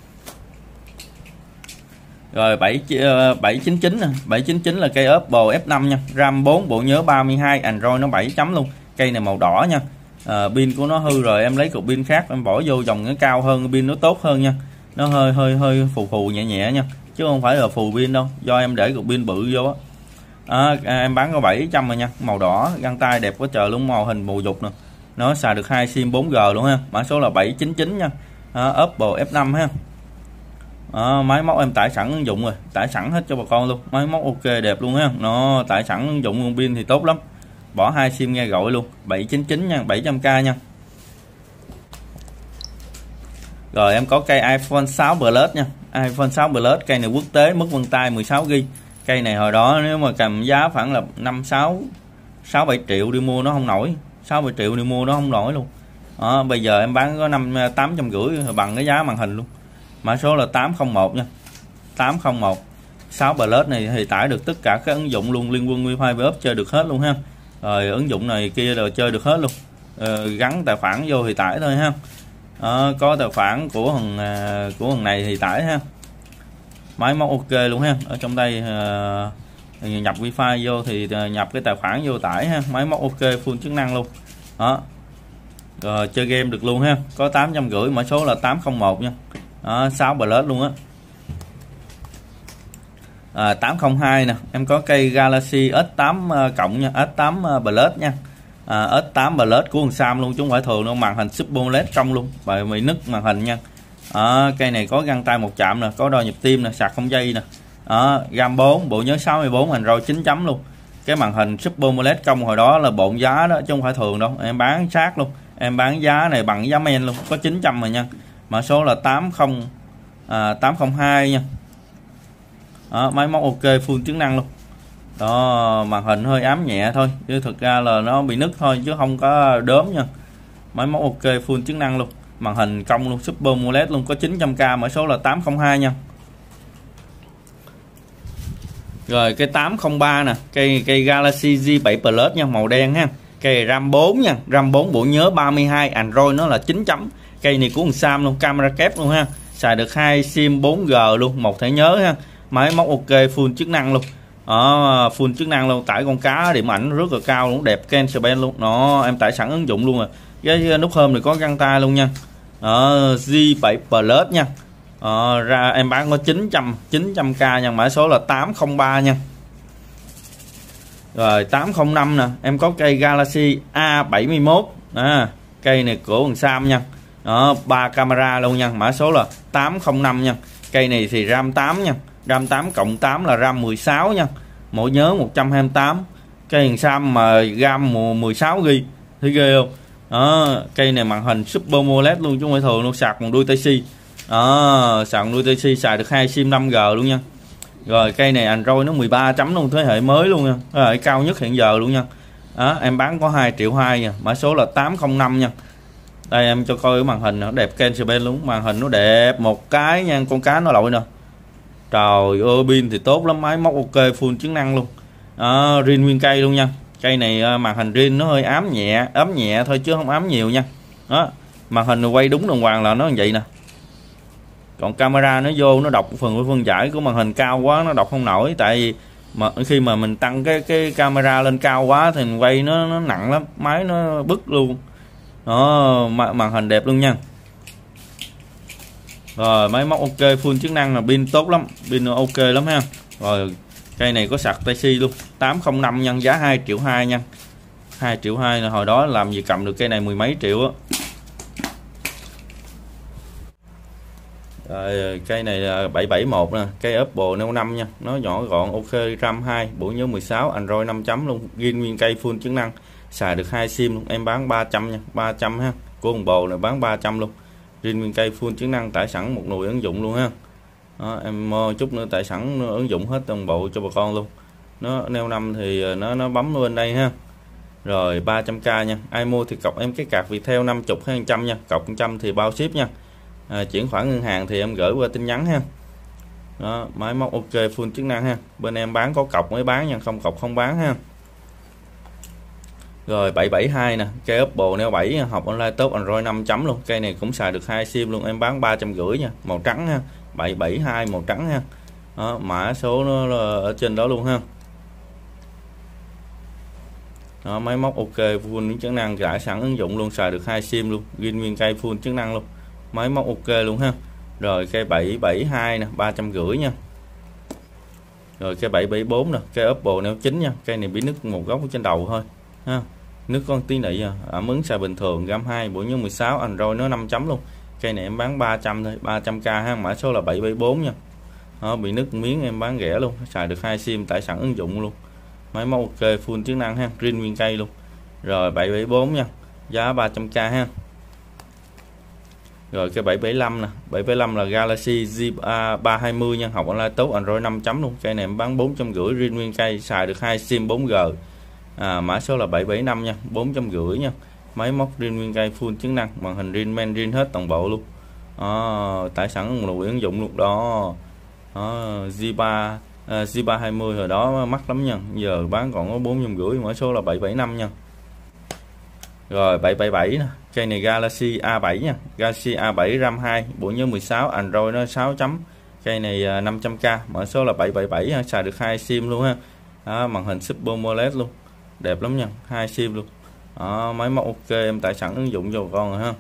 Rồi 799 nè, 799 là cây Oppo F5 nha, RAM 4, bộ nhớ 32, Android nó 7 chấm luôn. Cây này màu đỏ nha. Pin của nó hư rồi, em lấy cục pin khác em bỏ vô, dòng nó cao hơn, pin nó tốt hơn nha. Nó hơi phù nhẹ nhẹ nha, chứ không phải là phù pin đâu, do em để cục pin bự vô á. Em bán có 700 rồi nha, màu đỏ, găng tay đẹp quá trời luôn, màu hình bồ dục nè. Nó xài được 2 sim 4G luôn ha, mã số là 799 nha. Oppo F5 ha. Máy móc em tải sẵn ứng dụng rồi, tải sẵn hết cho bà con luôn, máy móc ok đẹp luôn ha. Nó tải sẵn ứng dụng luôn, pin thì tốt lắm, bỏ 2 sim nghe gọi luôn. 799 nha, 700k nha. Rồi em có cây iPhone 6 Plus nha, iPhone 6 Plus, cây này quốc tế, mất vân tay 16GB. Cây này hồi đó nếu mà cầm giá khoảng là 6-7 triệu đi mua nó không nổi, 6-7 triệu đi mua nó không nổi luôn. Bây giờ em bán có 850 bằng cái giá màn hình luôn. Mã số là 801 nha, 801. 6 Plus này thì tải được tất cả các ứng dụng luôn, Liên Quân, Wi-Fi, VoIP chơi được hết luôn ha. Rồi ứng dụng này kia rồi chơi được hết luôn. Gắn tài khoản vô thì tải thôi ha. Có tài khoản của thằng này thì tải ha. Máy móc ok luôn ha. Ở trong đây nhập Wi-Fi vô thì nhập cái tài khoản vô tải ha. Máy móc ok, full chức năng luôn. Đó. Rồi chơi game được luôn ha. Có 850, mã số là 801 nha. 6 Plus luôn á. 802 nè, em có cây Galaxy S8 cộng nha, S8 Plus nha. S8 Plus của thằng Sam luôn, chứ không phải thường đâu, màn hình Super AMOLED trong luôn, bởi bị nứt màn hình nha. Cây này có găng tay một chạm nè, có đo nhịp tim nè, sạc không dây nè. RAM 4, bộ nhớ 64, Android 9 chấm luôn. Cái màn hình Super AMOLED trong hồi đó là bộn giá đó, chứ không phải thường đâu, em bán sát luôn. em bán giá này bằng giá men luôn, có 900 rồi nha. Mã số là 802 nha. Đó, máy móc ok full chức năng luôn. Đó, màn hình hơi ám nhẹ thôi chứ thực ra là nó bị nứt thôi chứ không có đốm nha. Máy móc ok full chức năng luôn, màn hình cong luôn, Super AMOLED luôn, có 900k, mã số là 802 nha. Rồi cái 803 nè, cây Galaxy Z7 Plus nha, màu đen ha. Cây RAM 4 nha, RAM 4 bộ nhớ 32, Android nó là 9 chấm. Cây này của thằng Sam luôn, camera kép luôn ha. Xài được 2 sim 4G luôn, một thẻ nhớ ha. Máy móc ok full chức năng luôn. Đó, full chức năng luôn, tải con cá điểm ảnh rất là cao luôn, đẹp Canon luôn. Đó, em tải sẵn ứng dụng luôn rồi. Cái nút hôm này có găng tay luôn nha. Đó, Z7 Plus nha. Ra em bán có 900k nha, mã số là 803 nha. Rồi 805 nè, em có cây Galaxy A71. Cây này của thằng Sam nha. Đó, 3 camera luôn nha, mã số là 805 nha. Cây này thì RAM 8 nha, RAM 8 cộng 8 là RAM 16 nha. Bộ nhớ 128. Cây thằng Sam mà RAM 16GB thấy ghê không? Đó, cây này màn hình Super AMOLED luôn chứ không phải thường luôn, sạc bằng đuôi Type-C. Đó, sạc đuôi Type-C, xài được 2 sim 5G luôn nha. Rồi cây này Android nó 13 chấm luôn, thế hệ mới luôn nha, thế hệ cao nhất hiện giờ luôn nha. Đó, em bán có 2,2 triệu nha, mã số là 805 nha. Đây em cho coi cái màn hình nó đẹp Canon luôn, màn hình nó đẹp một cái nha, con cá nó lội nè. Trời ơi, pin thì tốt lắm, máy móc ok full chức năng luôn. Đó, rin nguyên cây luôn nha. Cây này màn hình rin nó hơi ám nhẹ thôi chứ không ám nhiều nha. Đó, màn hình quay đúng đàng hoàng là nó như vậy nè. Còn camera nó vô nó đọc phân giải của màn hình cao quá nó đọc không nổi, tại vì mà khi mà mình tăng cái camera lên cao quá thì mình quay nó nặng lắm, máy nó bứt luôn. Đó, màn hình đẹp luôn nha. Rồi máy móc ok full chức năng là pin tốt lắm, pin ok lắm ha. Rồi cây này có sạc Type-C luôn, 805 nhân giá 2,2 triệu nha. 2,2 triệu là hồi đó làm gì cầm được cây này mười mấy triệu á. Rồi, cây này là 771 nè, cây Oppo Neo 5 nha, nó nhỏ gọn ok, RAM 2, bộ nhớ 16, Android 5 chấm luôn, zin nguyên cây full chức năng, xài được 2 sim luôn, em bán 300 nha, 300 ha, của thằng bồ này bán 300 luôn, zin nguyên cây full chức năng, tải sẵn một nùi ứng dụng luôn ha. Đó, em mua chút nữa tải sẵn ứng dụng hết toàn bộ cho bà con luôn. Nó Neo 5 thì nó bấm bên đây ha. Rồi 300k nha, ai mua thì cọc em cái card Viettel 50 hay 100 nha, cọc 100 thì bao ship nha. Chuyển khoản ngân hàng thì em gửi qua tin nhắn ha. Đó, máy móc ok full chức năng ha, bên em bán có cọc mới bán nha, không cọc không bán ha. Rồi 772 nè, cây Oppo Neo 7 học online tốt, Android 5 chấm luôn, cây này cũng xài được 2 sim luôn, em bán 350 nha, màu trắng ha, 772 màu trắng ha. Đó, mã số nó ở trên đó luôn ha. Đó, máy móc ok full chức năng, rải sẵn ứng dụng luôn, xài được 2 sim luôn, zin nguyên cây full chức năng luôn, máy móc ok luôn ha. Rồi cây 772 nè, 350 nha. Rồi cây 774 nè, cây Oppo Neo 9 nha, cây này bị nứt một góc ở trên đầu thôi ha, nứt con tí nị à, ẩm ứng xài bình thường, RAM 2, bộ nhớ 16, Android nó 5 chấm luôn. Cây này em bán 300 thôi, 300k ha, mã số là 774 nha. Đó, bị nứt miếng em bán rẻ luôn, xài được 2 sim, tải sẵn ứng dụng luôn, máy móc ok full chức năng ha, zin nguyên cây luôn. Rồi 774 nha, giá 300k ha. Rồi cái 775 nè, 775 là Galaxy Z320 nha, học online tốt, Android 5 chấm luôn, cây này em bán 450 zin nguyên cây, xài được 2 sim 4G. Mã số là 775 nha, 450 nha, máy móc zin nguyên cây full chức năng, màn hình zin men zin hết toàn bộ luôn. Tải sẵn một ứng dụng luôn đó. Z320 hồi đó mắc lắm nha, giờ bán còn có 450, mã số là 775 nha. Rồi 777 nè, cây này Galaxy A7 nha, Galaxy A7 RAM 2, bộ nhớ 16, Android nó 6 chấm, cây này 500k, mã số là 777 ha, xài được 2 sim luôn ha. Đó, màn hình Super AMOLED luôn, đẹp lắm nha, 2 sim luôn. Đó, máy móc ok, em tải sẵn ứng dụng cho con rồi ha.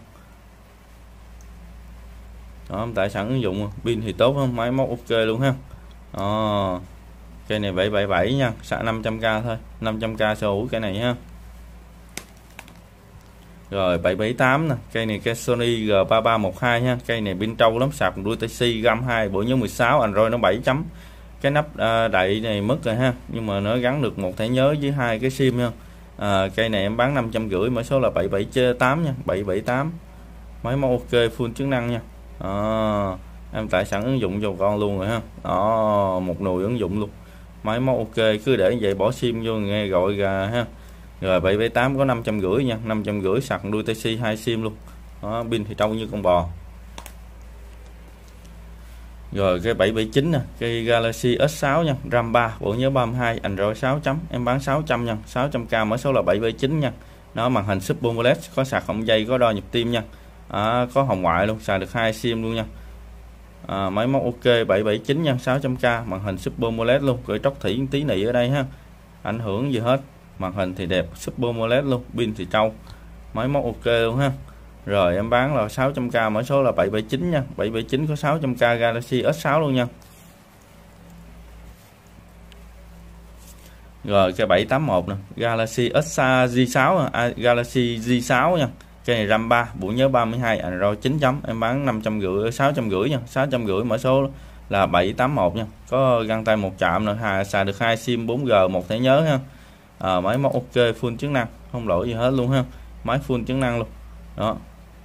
Đó, em tải sẵn ứng dụng, pin thì tốt không, máy móc ok luôn ha. Đó, cây này 777 nha, xả 500k thôi, 500k sở hữu cái này ha. Rồi 778 nè, cây này cây Sony G3312 nha, cây này pin trâu lắm, sạc đuôi Type-C, RAM 2, bộ nhớ 16, Android nó 7 chấm. Cái nắp đậy này mất rồi ha, nhưng mà nó gắn được một thẻ nhớ với 2 cái sim ha. Cây này em bán 550, mã số là 778 nha, 778. Máy móc ok, full chức năng nha. Em tải sẵn ứng dụng cho con luôn rồi ha. Đó, một nồi ứng dụng luôn. Máy móc ok, cứ để vậy bỏ sim vô nghe gọi gà ha. Rồi 778 có 550 nha, 550 sạc đuôi Type-C 2 sim luôn. Đó, pin thì trâu như con bò. Rồi cái 779 nè, cái Galaxy S6 nha, RAM 3, bộ nhớ 32, Android 6 chấm, em bán 600 nha, 600k, mã số là 779 nha. Đó, màn hình Super AMOLED, có sạc không dây, có đo nhịp tim nha. Có hồng ngoại luôn, xài được 2 sim luôn nha. Máy móc ok, 779 nha, 600k, màn hình Super AMOLED luôn, rồi tróc thỉ tí nị ở đây ha. Ảnh hưởng gì hết. Màn hình thì đẹp, Super AMOLED luôn, pin thì trâu. Máy móc ok luôn ha. Rồi em bán là 600k, mã số là 779 nha, 779 có 600k Galaxy S6 luôn nha. Rồi cái 781 nè, Galaxy G6, Galaxy G6 nha. Cái này RAM 3, bộ nhớ 32, Android 9 chấm, em bán 550, 650 nha, 650, mã số là 781 nha. Có găng tay một chạm nữa, xài được 2 sim 4G, một thẻ nhớ ha. Máy móc ok, full chức năng, không lỗi gì hết luôn ha. Máy full chức năng luôn. Đó.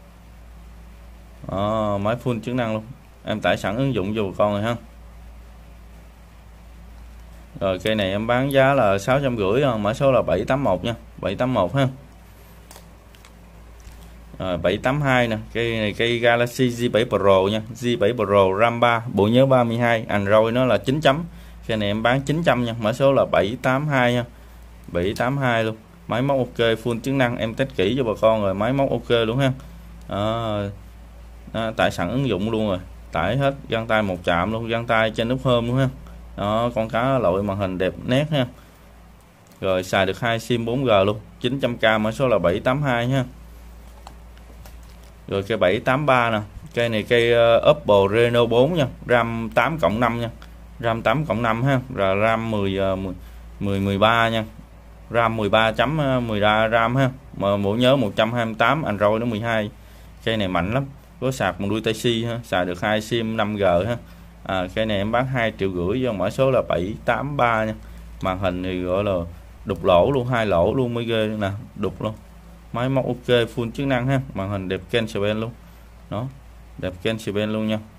Máy full chức năng luôn. Em tải sẵn ứng dụng vô con rồi ha. Rồi cây này em bán giá là 650, mã số là 781 nha, 781 ha. Rồi 782 nè, cây này cây Galaxy G7 Pro nha, G7 Pro RAM 3, bộ nhớ 32, Android nó là 9 chấm. Cây này em bán 900 nha, mã số là 782 nha. 782 luôn. Máy móc ok, full chức năng, em test kỹ cho bà con rồi, máy móc ok luôn ha. Tải sẵn ứng dụng luôn rồi, tải hết, găng tay một chạm luôn, găng tay trên nút hôm luôn ha. Đó, con cá lội, màn hình đẹp nét ha. Rồi xài được 2 sim 4G luôn, 900k, mã số là 782 ha. Rồi cây 783 nè, cây này cây Oppo Reno 4 nha, RAM 8+5 nha, RAM 8+5 ha, rồi RAM 13 nha, RAM 13.13 RAM ha, mà bộ nhớ 128, Android nó 12. Cây này mạnh lắm, có sạc một đuôi Type-C ha, xài được 2 sim 5G ha. Cây này em bán 2,5 triệu, do mã số là 783 nha. Màn hình thì gọi là đục lỗ luôn, 2 lỗ luôn mới ghê nè, đục luôn. Máy móc ok, full chức năng ha, màn hình đẹp Kensben luôn. Đó, đẹp Kensben luôn nha.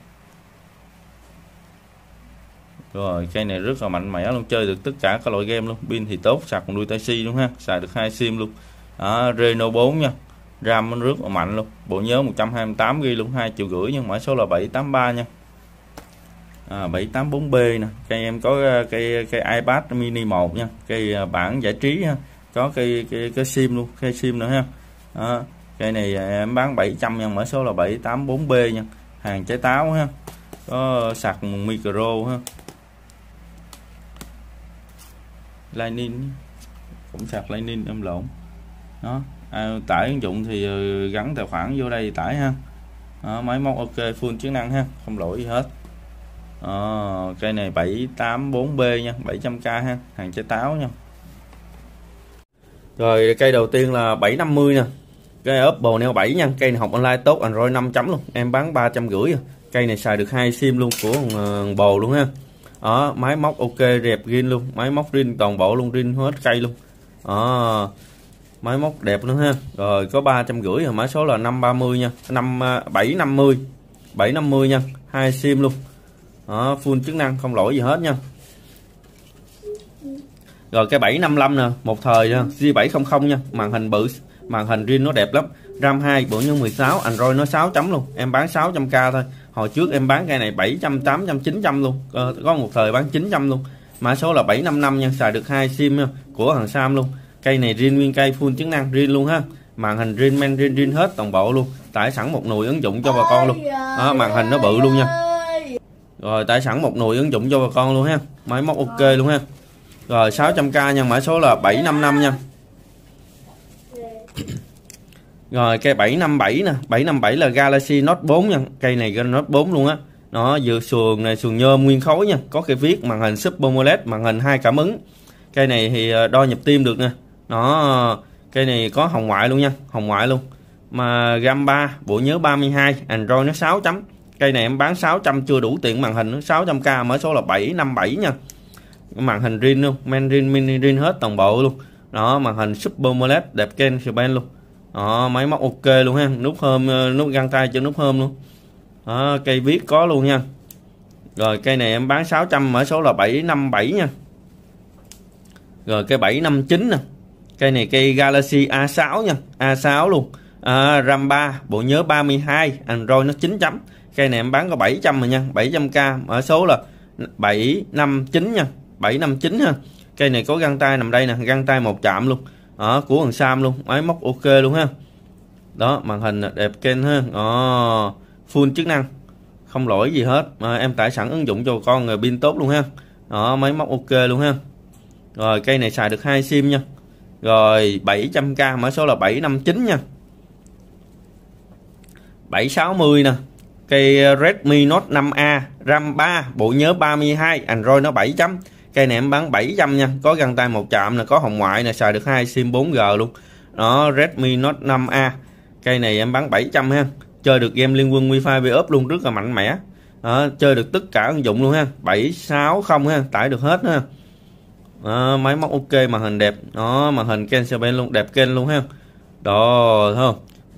Rồi cây này rất là mạnh mẽ luôn, chơi được tất cả các loại game luôn, pin thì tốt, sạc một đuôi Type-C luôn ha, xài được 2 sim luôn. Reno 4 nha, RAM nó rất là mạnh luôn, bộ nhớ 128GB luôn, 2,5 triệu, nhưng mã số là 783 nha. 784B nè, cây em có cây iPad mini 1 nha, cây bản giải trí ha, có cái sim luôn, cây sim nữa ha. Cây này em bán 700 nha, mã số là 784B nha, hàng trái táo ha, có sạc micro ha. Lightning cũng sạc Lightning, em lộn. Đó, tải ứng dụng thì gắn tài khoản vô đây tải ha. Máy móc ok, full chức năng ha, không lỗi gì hết. Cây này 784B nha, 700k ha, hàng trái táo nha. Rồi cây đầu tiên là 750 nè, cây Oppo Neo 7 nha, cây này học online tốt, Android 5 chấm luôn, em bán 350. Cây này xài được 2 sim luôn, của bồ luôn ha. Máy móc ok, đẹp zin luôn, máy móc zin toàn bộ luôn, zin hết cây luôn. Máy móc đẹp luôn ha. Rồi có 350 rồi, mã số là 530 nha, 750 nha, 2 sim luôn. Full chức năng, không lỗi gì hết nha. Rồi cái 755 nè, một thời nha, G700 nha, màn hình bự, màn hình zin nó đẹp lắm, RAM 2, bộ nhớ 16, Android nó 6 chấm luôn, em bán 600k thôi. Hồi trước em bán cây này 700, 800, 900 luôn, có một thời bán 900 luôn. Mã số là 755 nha, xài được 2 sim nha, của hàng Sam luôn. Cây này zin nguyên cây, full chức năng zin luôn ha, màn hình zin, men zin hết toàn bộ luôn. Tải sẵn một nồi ứng dụng cho bà con luôn. Màn hình nó bự luôn nha. Rồi tải sẵn một nồi ứng dụng cho bà con luôn ha, máy móc ok luôn ha. Rồi 600k nha, mã số là 755 nha. Rồi cây 757 nè, 757 là Galaxy Note 4 nha, cây này Note 4 luôn á. Nó vừa sườn này, sườn nhôm nguyên khối nha, có cái viết, màn hình Super AMOLED, màn hình 2 cảm ứng. Cây này thì đo nhịp tim được nè. Nó cây này có hồng ngoại luôn nha, hồng ngoại luôn. Mà RAM 3, bộ nhớ 32, Android nó 6 chấm. Cây này em bán 600 chưa đủ tiền màn hình, 600k, mã số là 757 nha. Màn hình zin luôn, men zin, mini zin hết toàn bộ luôn. Đó, màn hình Super AMOLED đẹp kênh Span luôn. Đó, máy móc ok luôn ha, nút hôm, nút găng tay cho nút hôm luôn. Đó, cây viết có luôn nha. Rồi cây này em bán 600, mã số là 757 nha. Rồi cây 759 nè. Cây này cây Galaxy A6 nha, A6 luôn. RAM 3, bộ nhớ 32, Android nó 9 chấm. Cây này em bán có 700 rồi nha, 700k, mã số là 759 nha, 759 ha. Cây này có găng tay nằm đây nè, găng tay một chạm luôn. Đó, của thằng Sam luôn, máy móc ok luôn ha. Đó, màn hình đẹp kênh ha. Đó, full chức năng, không lỗi gì hết. Em tải sẵn ứng dụng cho con rồi, pin tốt luôn ha. Đó, máy móc ok luôn ha. Rồi cây này xài được 2 sim nha. Rồi 700k, mã số là 759 nha. 760 nè. Cây Redmi Note 5A, RAM 3, bộ nhớ 32, Android nó 7 chấm. Cây này em bán 700 nha, có găng tay một chạm nè, có hồng ngoại nè, xài được 2 sim 4G luôn. Đó, Redmi Note 5A. Cây này em bán 700 ha. Chơi được game Liên Quân Wi-Fi V-Up luôn, rất là mạnh mẽ. Đó, chơi được tất cả ứng dụng luôn ha. 760 ha, tải được hết ha. Đó, máy móc ok, màn hình đẹp. Đó, màn hình Ken Span luôn, đẹp kênh luôn ha. Đó, thấy không?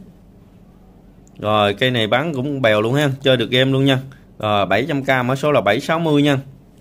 Rồi cây này bán cũng bèo luôn ha, chơi được game luôn nha. Rồi 700k, mã số là 760 nha.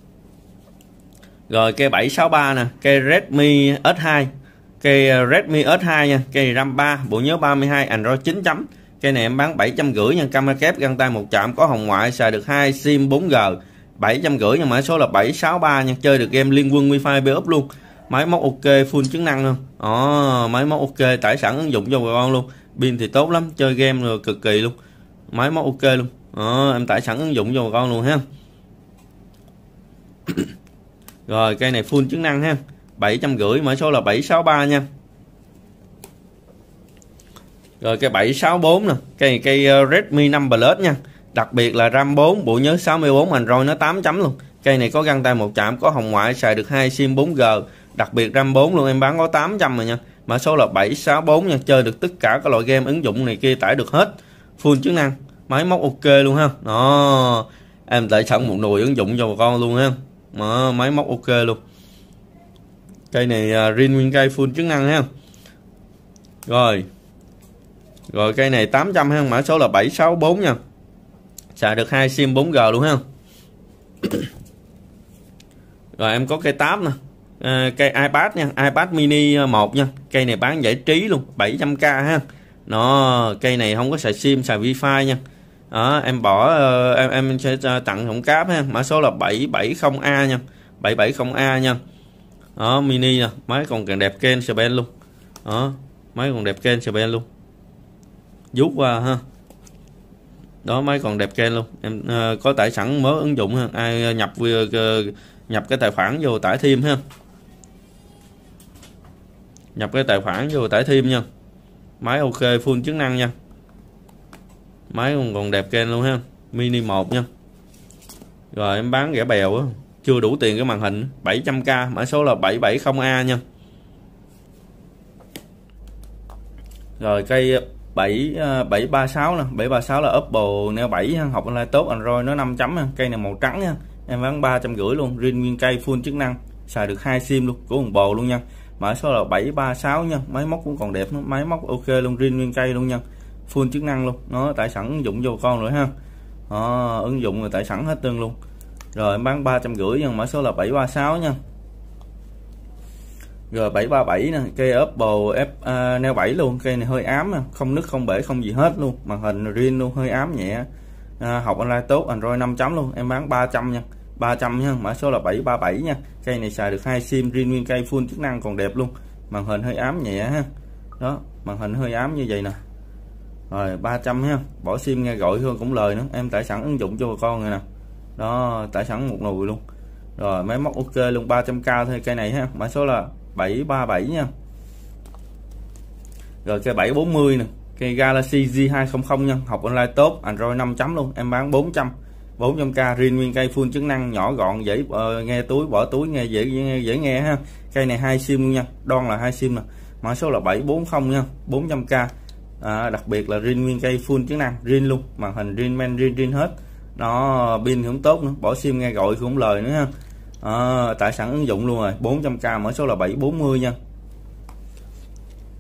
Rồi cây 763 nè, cây Redmi S2. Cây Redmi S2 nha, cây RAM 3, bộ nhớ 32, Android 9 chấm. Cây này em bán 750 nha, camera kép, găng tay một chạm, có hồng ngoại, xài được 2 sim 4G. 750 nha, mã số là 763 nha, chơi được game Liên Quân Wi-Fi B-up luôn. Máy móc ok, full chức năng luôn. Đó, máy móc ok, tải sẵn ứng dụng cho bà con luôn. Pin thì tốt lắm, chơi game rồi cực kỳ luôn. Máy móc ok luôn. Đó, em tải sẵn ứng dụng cho bà con luôn ha. Rồi cây này full chức năng ha. 750, mã số là 763 nha. Rồi cây 764 nè, cây Redmi 5 Plus nha. Đặc biệt là RAM 4, bộ nhớ 64, Android nó 8 chấm luôn. Cây này có găng tay một chạm, có hồng ngoại, xài được 2 sim 4G. Đặc biệt RAM 4 luôn, em bán có 800 rồi nha. Mã số là 764 nha, chơi được tất cả các loại game ứng dụng này kia, tải được hết. Full chức năng, máy móc ok luôn ha. Đó, em tải sẵn một nồi ứng dụng cho bà con luôn ha. Đó, máy móc ok luôn. Cây này riêng nguyên cây full chức năng ha. Rồi cây này 800 ha, mã số là 764 nha. Xài được 2 sim 4G luôn ha. Rồi em có cây tab nè. Cây iPad nha, iPad mini 1 nha. Cây này bán giải trí luôn, 700k ha. Nó cây này không có xài sim, xài wifi nha. Đó, em bỏ em sẽ tặng hộp cáp ha. Mã số là 770A nha. 770A nha. Đó, mini nè, máy còn càng đẹp kênh Span luôn. Đó, máy còn đẹp kênh Span luôn. Rút qua ha. Đó, máy còn đẹp kênh luôn. Em có tải sẵn mới ứng dụng ha. Ai nhập cái tài khoản vô tải thêm ha. Nhập cái tài khoản vô tải thêm nha. Máy ok, full chức năng nha. Máy còn đẹp kênh luôn ha. Mini 1 nha. Rồi em bán rẻ bèo á, chưa đủ tiền cái màn hình. 700k, mã số là 770A nha. Rồi cây 736 nè, 736 là Oppo Neo 7 ha, học online tốt, Android nó 5 chấm ha. Cây này màu trắng nha. Em bán 350 luôn, riêng nguyên cây full chức năng, xài được 2 sim luôn, của một bồ luôn nha. Mã số là 736 nha, máy móc cũng còn đẹp nữa, máy móc ok luôn, riêng nguyên cây luôn nha. Full chức năng luôn, nó tải sẵn ứng dụng vô con rồi ha. Đó, ứng dụng rồi tải sẵn hết tương luôn. Rồi em bán 350 nha, mã số là 736 nha. Rồi 737 nè, cây Oppo Neo 7 luôn, cây này hơi ám, không nứt không bể không gì hết luôn, màn hình riêng luôn, hơi ám nhẹ. Học online tốt, Android 5 chấm luôn, em bán 300 nha. 300 nha, mã số là 737 nha. Cây này xài được 2 sim, riêng nguyên cây full chức năng còn đẹp luôn. Màn hình hơi ám nhẹ ha. Đó, màn hình hơi ám như vậy nè. Rồi 300 ha, bỏ sim nghe gọi thôi cũng lời nữa. Em tải sẵn ứng dụng cho bà con rồi nè. Đó, tải sẵn một nồi luôn. Rồi máy móc ok luôn, 300k thôi cây này ha. Mã số là 737 nha. Rồi cây 740 nè, cây Galaxy J200 nha, học online tốt, Android 5 chấm luôn, em bán 400k, riêng nguyên cây full chức năng, nhỏ gọn, dễ nghe túi, bỏ túi nghe dễ nghe ha. Cây này 2 sim luôn nha, đoan là 2 sim nè. Mã số là 740 nha, 400k. Đặc biệt là riêng nguyên cây full chức năng, riêng luôn, màn hình riêng, men riêng hết. Nó pin cũng tốt nữa, bỏ sim nghe gọi cũng lời nữa ha. Tải sẵn ứng dụng luôn rồi, 400k, mã số là 740 nha.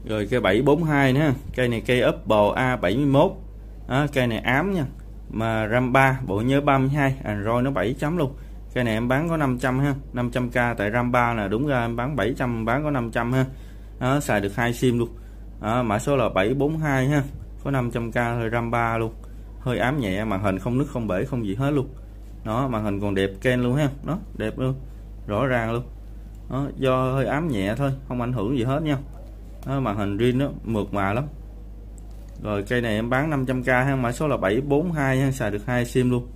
Rồi cây 742 nữa, cây này cây Apple A71 đó, cây này ám nha, mà RAM 3, bộ nhớ 32, Android nó 7 chấm luôn. Cây này em bán có 500 ha, 500k, tại RAM 3 là đúng ra em bán 700, bán có 500 ha. Đó, xài được 2 sim luôn. Đó, mã số là 742 ha, có 500k thôi, RAM 3 luôn, hơi ám nhẹ, màn hình không nứt không bể không gì hết luôn. Đó, màn hình còn đẹp ken luôn ha, đó đẹp luôn, rõ ràng luôn. Đó, do hơi ám nhẹ thôi, không ảnh hưởng gì hết nha. Đó, màn hình riêng nó mượt mà lắm. Rồi cây này em bán 500k ha, mã số là 742 ha, xài được 2 sim luôn.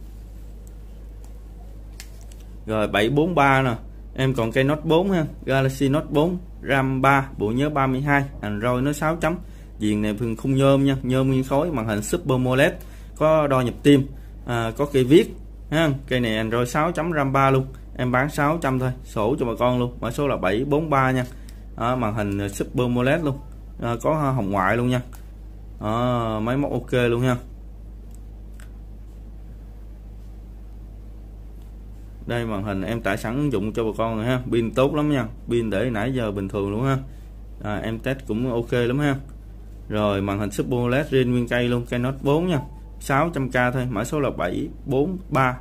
Rồi 743 nè, em còn cây Note 4 ha, Galaxy Note 4, RAM 3, bộ nhớ 32, Android nó 6 chấm. Viền này phần khung nhôm nha, nhôm nguyên khối, màn hình Super AMOLED, có đo nhập tim, có cây viết ha. Cây này Android 6 chấm, RAM 3 luôn, em bán 600 thôi, sổ cho bà con luôn. Mã số là 743 nha. Màn hình Super AMOLED luôn, có hồng ngoại luôn nha. Máy móc ok luôn nha. Đây màn hình em tải sẵn ứng dụng cho bà con rồi ha, pin tốt lắm nha, pin để nãy giờ bình thường luôn ha. Em test cũng ok lắm ha. Rồi màn hình Super AMOLED riêng nguyên cây luôn, cây Note 4 nha, 600k thôi, mã số là 743.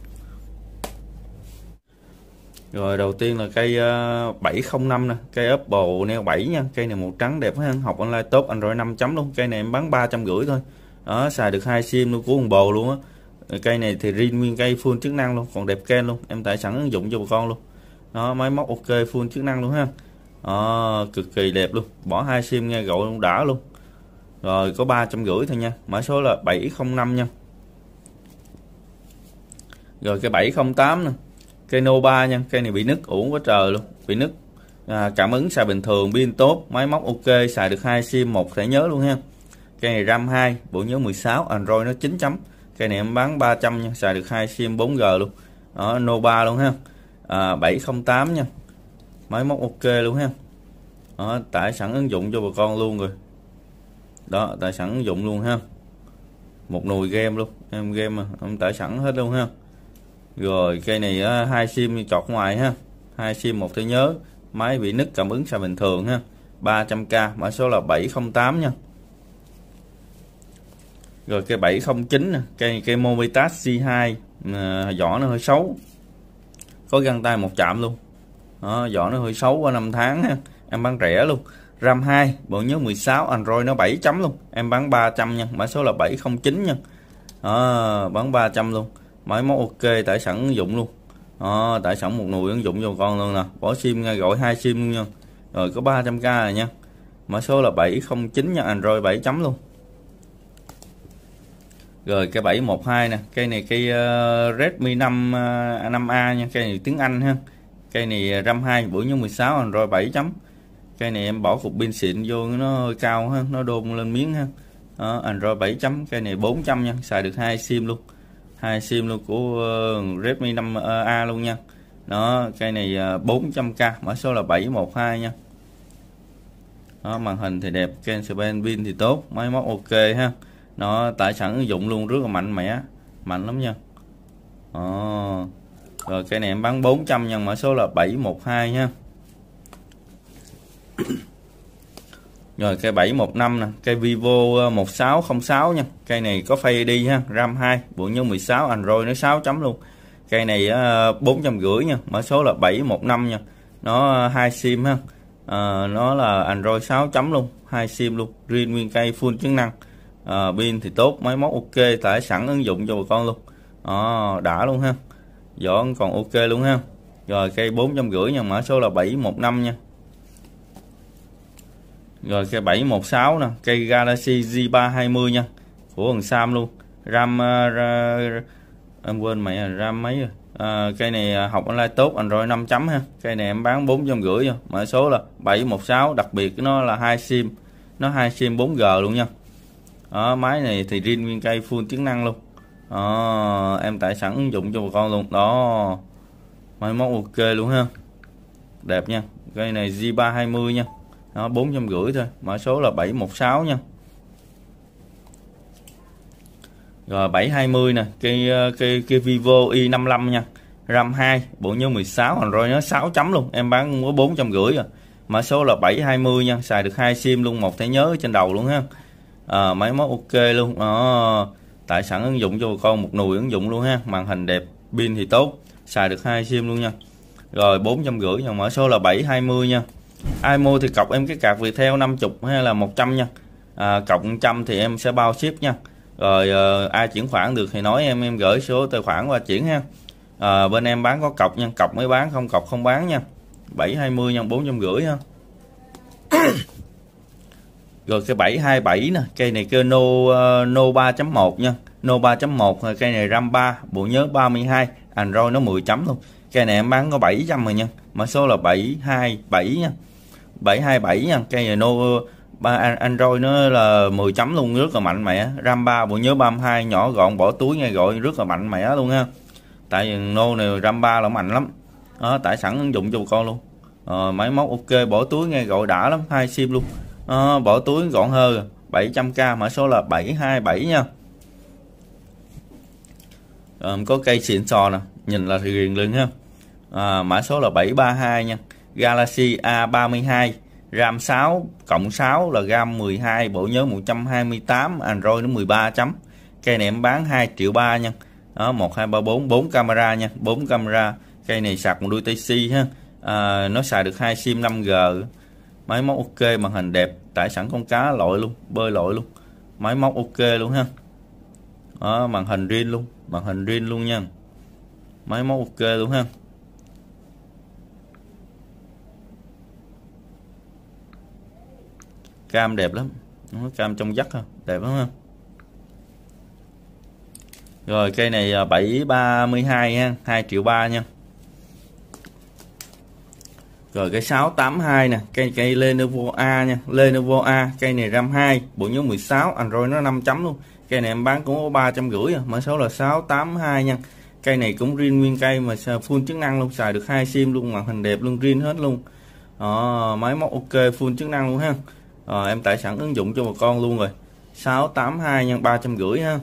Rồi đầu tiên là cây 705 nè, cây Apple Neo 7 nha, cây này màu trắng đẹp ha, học online tốt, Android 5 chấm luôn. Cây này em bán 350 thôi. Đó, xài được 2 sim luôn, của con bồ luôn á. Cây này thì riêng nguyên cây full chức năng luôn, còn đẹp ken luôn, em tải sẵn ứng dụng cho bà con luôn. Đó, máy móc ok, full chức năng luôn ha. Đó, cực kỳ đẹp luôn, bỏ 2 sim nghe gọi luôn, đã luôn. Rồi có 350 thôi nha, mã số là 705 nha. Rồi cây 708 nè, cây Nova nha, cây này bị nứt uổng quá trời luôn, bị nứt. Cảm ứng xài bình thường, pin tốt, máy móc ok, xài được 2 sim, 1 thẻ nhớ luôn ha. Cây này RAM 2, bộ nhớ 16, Android nó 9 chấm. Cây này em bán 300 nha, xài được 2 sim 4G luôn. Đó, Nova luôn ha. 708 nha, máy móc ok luôn ha. Đó, tải sẵn ứng dụng cho bà con luôn rồi. Đó, tải sẵn ứng dụng luôn ha, một nồi game luôn, em game mà em tải sẵn hết luôn ha. Rồi cây này 2 sim chọt ngoài ha, 2 sim 1 thẻ nhớ, máy bị nứt, cảm ứng xài bình thường ha, 300k, mã số là 708 nha. Rồi cây 709 nè, cây Movitas C2, vỏ nó hơi xấu, có găng tay 1 chạm luôn. Đó, vỏ nó hơi xấu qua 5 tháng ha, em bán rẻ luôn. RAM 2, bộ nhớ 16, Android nó 7 chấm luôn, em bán 300 nha, mã số là 709 nha. Đó, bán 300 luôn, máy móc ok, tải sẵn ứng dụng luôn. Đó, tải sẵn một nồi ứng dụng cho con luôn nè, bỏ sim ngay, gọi 2 sim luôn nha. Rồi có 300k rồi nha, mã số là 709 nha, Android 7 chấm luôn. Rồi cây 712 nè, cây này cây Redmi 5A nha, cây này tiếng Anh ha. Cây này RAM 2, bộ nhớ 16, Android 7 chấm. Cây này em bỏ cục pin xịn vô nó hơi cao ha, nó đôn lên miếng ha. Đó, Android 7 chấm, cây này 400 nha, xài được 2 sim luôn. 2 sim luôn của Redmi 5A luôn nha. Đó, cây này 400k, mã số là 712 nha. Đó, màn hình thì đẹp, Canon pin thì tốt, máy móc ok ha. Nó tải sẵn ứng dụng luôn, rất là mạnh mẽ, mạnh lắm nha. Rồi cây này em bán 400 nha, mã số là 712 ha. Rồi cây 715 nè, cây Vivo 1606 nha, cây này có Face ID ha, RAM 2, bộ nhớ 16, Android nó 6 chấm luôn. Cây này 450 nha, mã số là 715 nha. Nó 2 sim ha. Nó là Android 6 chấm luôn, 2 sim luôn, riêng nguyên cây full chức năng. Pin thì tốt, máy móc ok, tải sẵn ứng dụng cho bà con luôn. Đã luôn ha, vỏ còn ok luôn ha. Rồi cây 450 nha, mã số là 715 nha. Rồi cây 716 nè, cây Galaxy Z320 nha, của thằng Sam luôn. RAM em quên mày, RAM mấy rồi. Cây này học online tốt, Android 5 chấm ha. Cây này em bán 450 nha, mã số là 716, đặc biệt nó là 2 sim, nó 2 sim 4G luôn nha. Đó, máy này thì riêng nguyên cây full chức năng luôn. Đó, em tải sẵn ứng dụng cho bà con luôn. Đó, máy móc ok luôn ha, đẹp nha. Cây này Z320 nha. Đó, 450 thôi, mã số là 716 nha. Rồi 720 nè, cây Vivo i55 nha, RAM 2, bộ nhớ 16, Android nó 6 chấm luôn, em bán có 450 rồi. mã số là 720 nha, xài được 2 sim luôn, một thẻ nhớ trên đầu luôn ha. Máy móc ok luôn đó, tải sẵn ứng dụng cho bà con một nùi ứng dụng luôn ha. Màn hình đẹp, pin thì tốt, xài được 2 sim luôn nha. Rồi 450 nha, mã số là 720 nha. Ai mua thì cọc em cái card Viettel 50 hay là 100 nha. Cọc 100 thì em sẽ bao ship nha. Rồi ai chuyển khoản được thì nói em gửi số tài khoản qua chuyển ha. Bên em bán có cọc nha, cọc mới bán, không cọc không bán nha. 720 nha, 450 ha. Rồi cái 727 nè, cây này kêu No 3.1 nha. No 3.1, cây này RAM 3, bộ nhớ 32, Android nó 10 chấm luôn. Cây này em bán có 700 rồi nha. Mã số là 727 nha. 727 nha, cây này No 3 Android nó là 10 chấm luôn, rất là mạnh mẽ. RAM 3, bộ nhớ 32, nhỏ gọn, bỏ túi nghe gọi, rất là mạnh mẽ luôn ha. Tại vì No này RAM 3 là mạnh lắm. Đó, tải sẵn ứng dụng cho bà con luôn. Máy móc ok, bỏ túi nghe gọi đã lắm, 2 sim luôn. Bỏ túi gọn hơn. 700k, mã số là 727 nha. Có cây xịn sò nè, nhìn là thì ghiền lưng ha. Mã số là 732 nha. Galaxy A32, RAM 6 cộng 6 là RAM 12, bộ nhớ 128, Android nó 13 chấm. Cây này em bán 2,3 triệu nha. Đó, 1 2 3 4, 4 camera nha, 4 camera. Cây này sạc một đuôi Type-C ha. Nó xài được 2 sim 5G. Máy móc ok, màn hình đẹp, tải sẵn con cá lội luôn, bơi lội luôn. Máy móc ok luôn ha. Đó, màn hình riêng luôn, màn hình riêng luôn nha. Máy móc ok luôn ha. Cam đẹp lắm, cam trong vắt ha, đẹp lắm ha. Rồi cây này 732 ha, 2,3 triệu nha. Rồi cái 682 nè, cây Lenovo A nha, Lenovo A, cây này RAM 2, bộ nhớ 16, Android nó 5 chấm luôn. Cây này em bán cũng có 350, mã số là 682 nha. Cây này cũng riêng nguyên cây mà full chức năng luôn, xài được 2 sim luôn, màn hình đẹp luôn, riêng hết luôn. Máy móc ok, full chức năng luôn ha. Em tải sẵn ứng dụng cho bà con luôn rồi. 682 nha, 350 ha.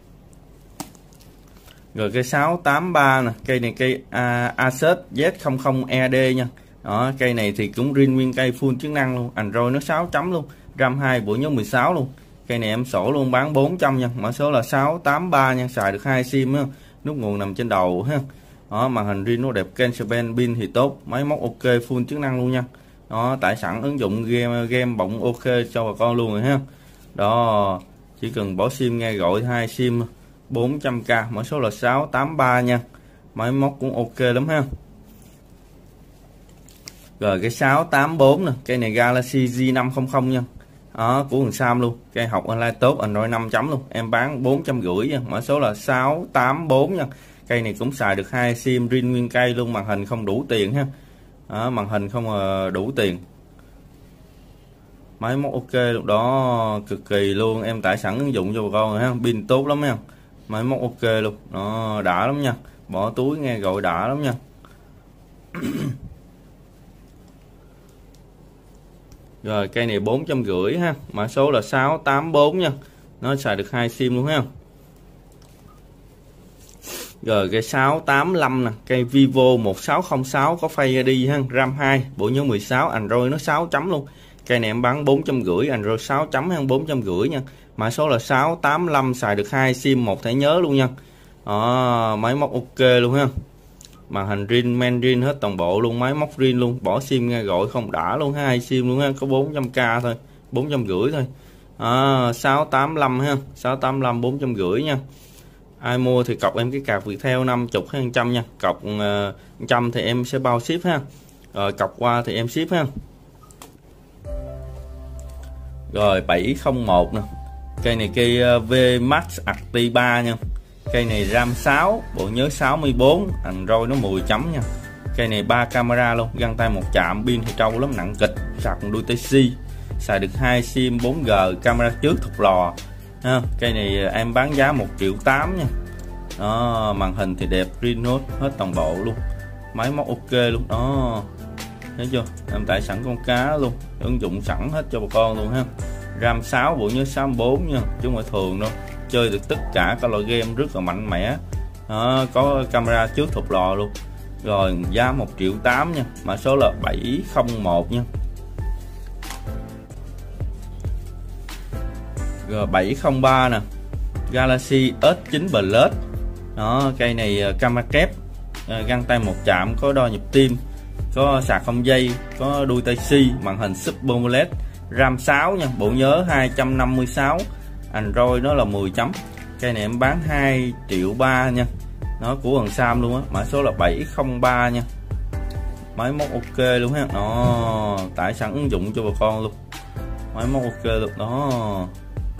Rồi cái 683 nè, cây này cây Asus Z00ED nha. Đó, cây này thì cũng riêng nguyên cây full chức năng luôn, Android nó 6 chấm luôn, RAM 2, bộ nhớ 16 luôn. Cây này em sổ luôn, bán 400 nha, mã số là 683 nha, xài được 2 sim ha. Nút nguồn nằm trên đầu ha. Đó, màn hình riêng nó đẹp, Kensben, pin thì tốt, máy móc ok, full chức năng luôn nha. Đó, tải sẵn ứng dụng game bọng ok cho bà con luôn rồi ha. Đó, chỉ cần bỏ sim nghe gọi 2 sim 400k, mã số là 683 nha. Máy móc cũng ok lắm ha. Rồi cái 684 nè, cây này Galaxy J500 nha. Đó, của thằng Sam luôn, cây học online tốt, Android 5 chấm luôn, em bán 450 nha, mã số là 684 nha. Cây này cũng xài được 2 sim, riêng nguyên cây luôn, màn hình không đủ tiền ha. Đó, màn hình không đủ tiền. Máy móc ok luôn đó, cực kỳ luôn, em tải sẵn ứng dụng cho bà con rồi ha, pin tốt lắm nha. Máy móc ok luôn, nó đã lắm nha, bỏ túi nghe gọi đã lắm nha. Rồi cây này 450 ha, mã số là 684 nha, nó xài được 2 sim luôn ha. Rồi cây 685 nè, cây Vivo 1606 có Face ID ha, RAM 2, bộ nhớ 16, Android nó 6 chấm luôn. Cây này em bán 450, Android 6 chấm ha, 450 nha. Mã số là 685, xài được 2 sim, một thẻ nhớ luôn nha. Máy móc ok luôn ha. Màn hình riêng, men riêng hết toàn bộ luôn, máy móc riêng luôn, bỏ sim nghe gọi không đã luôn, 2 sim luôn ha, có 400k thôi, 450 thôi. 685 ha, 685 450 nha. Ai mua thì cọc em cái card Viettel 50 hay 100 nha, cọc 100 thì em sẽ bao ship ha. Rồi cọc qua thì em ship ha. Rồi 701 nè, cây này cây VMAX Acti 3 nha. Cây này RAM 6, bộ nhớ 64, Android nó 10 chấm nha. Cây này 3 camera luôn, găng tay một chạm, pin thì trâu lắm, nặng kịch, sạc một đuôi Type-C, xài được 2 sim 4G, camera trước thục lò ha. Cây này em bán giá 1,8 triệu nha. Đó, màn hình thì đẹp, Reno hết toàn bộ luôn, máy móc ok luôn đó, thấy chưa, em tải sẵn con cá luôn, ứng dụng sẵn hết cho bà con luôn ha. RAM 6, bộ nhớ 64 nha, chứ không phải thường đâu, chơi được tất cả các loại game rất là mạnh mẽ. Đó, có camera trước thục lò luôn. Rồi giá 1,8 triệu nha, mã số là 701 nha. G703 nè, Galaxy S9 Plus. Đó, cây này camera kép, găng tay một chạm, có đo nhịp tim, có sạc không dây, có đuôi Type-C, màn hình Super AMOLED, RAM 6 nha, bộ nhớ 256, Android nó là 10 chấm. Cây này em bán 2,3 triệu nha. Nó của thằng Sam luôn á, mã số là 703 nha. Máy móc ok luôn ha. Đó, tải sẵn ứng dụng cho bà con luôn. Máy móc ok luôn đó.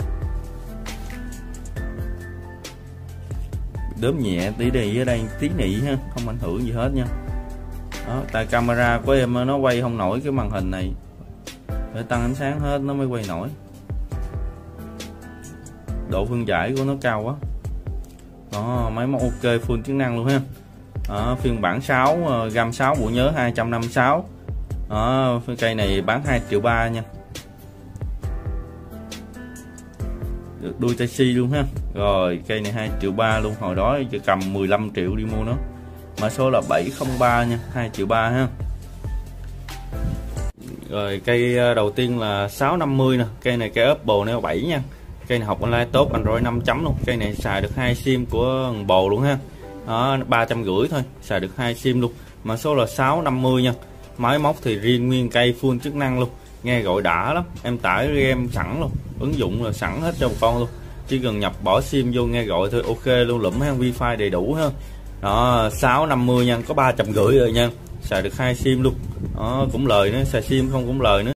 Đớm nhẹ tí đi ở đây tí nị ha, không ảnh hưởng gì hết nha. Đó, tại camera của em nó quay không nổi cái màn hình này, phải tăng ánh sáng hết nó mới quay nổi. Độ phân giải của nó cao quá. Đó, máy móc ok, full chức năng luôn ha. Đó, phiên bản 6, RAM 6, bộ nhớ 256. Đó, cây này bán 2,3 triệu nha. Được đuôi Type-C luôn ha. Rồi cây này 2,3 triệu luôn, hồi đó chỉ cầm 15 triệu đi mua nó. Mã số là 703 nha, 2,3 triệu ha. Rồi cây đầu tiên là 650 nè, cây này cây Oppo Neo 7 nha. Cây này học online tốt, Android 5 chấm luôn. Cây này xài được 2 sim của bồ luôn ha. Đó, 350 thôi, xài được 2 sim luôn. Mã số là 650 nha. Máy móc thì riêng nguyên cây full chức năng luôn. Nghe gọi đã lắm, em tải game sẵn luôn, ứng dụng là sẵn hết cho con luôn. Chỉ cần nhập bỏ sim vô nghe gọi thôi, ok luôn, lụm ha, wifi đầy đủ ha. Đó, 650 nha, có 350 rồi nha. Xài được 2 sim luôn. Đó, cũng lời nữa, xài sim không cũng lời nữa.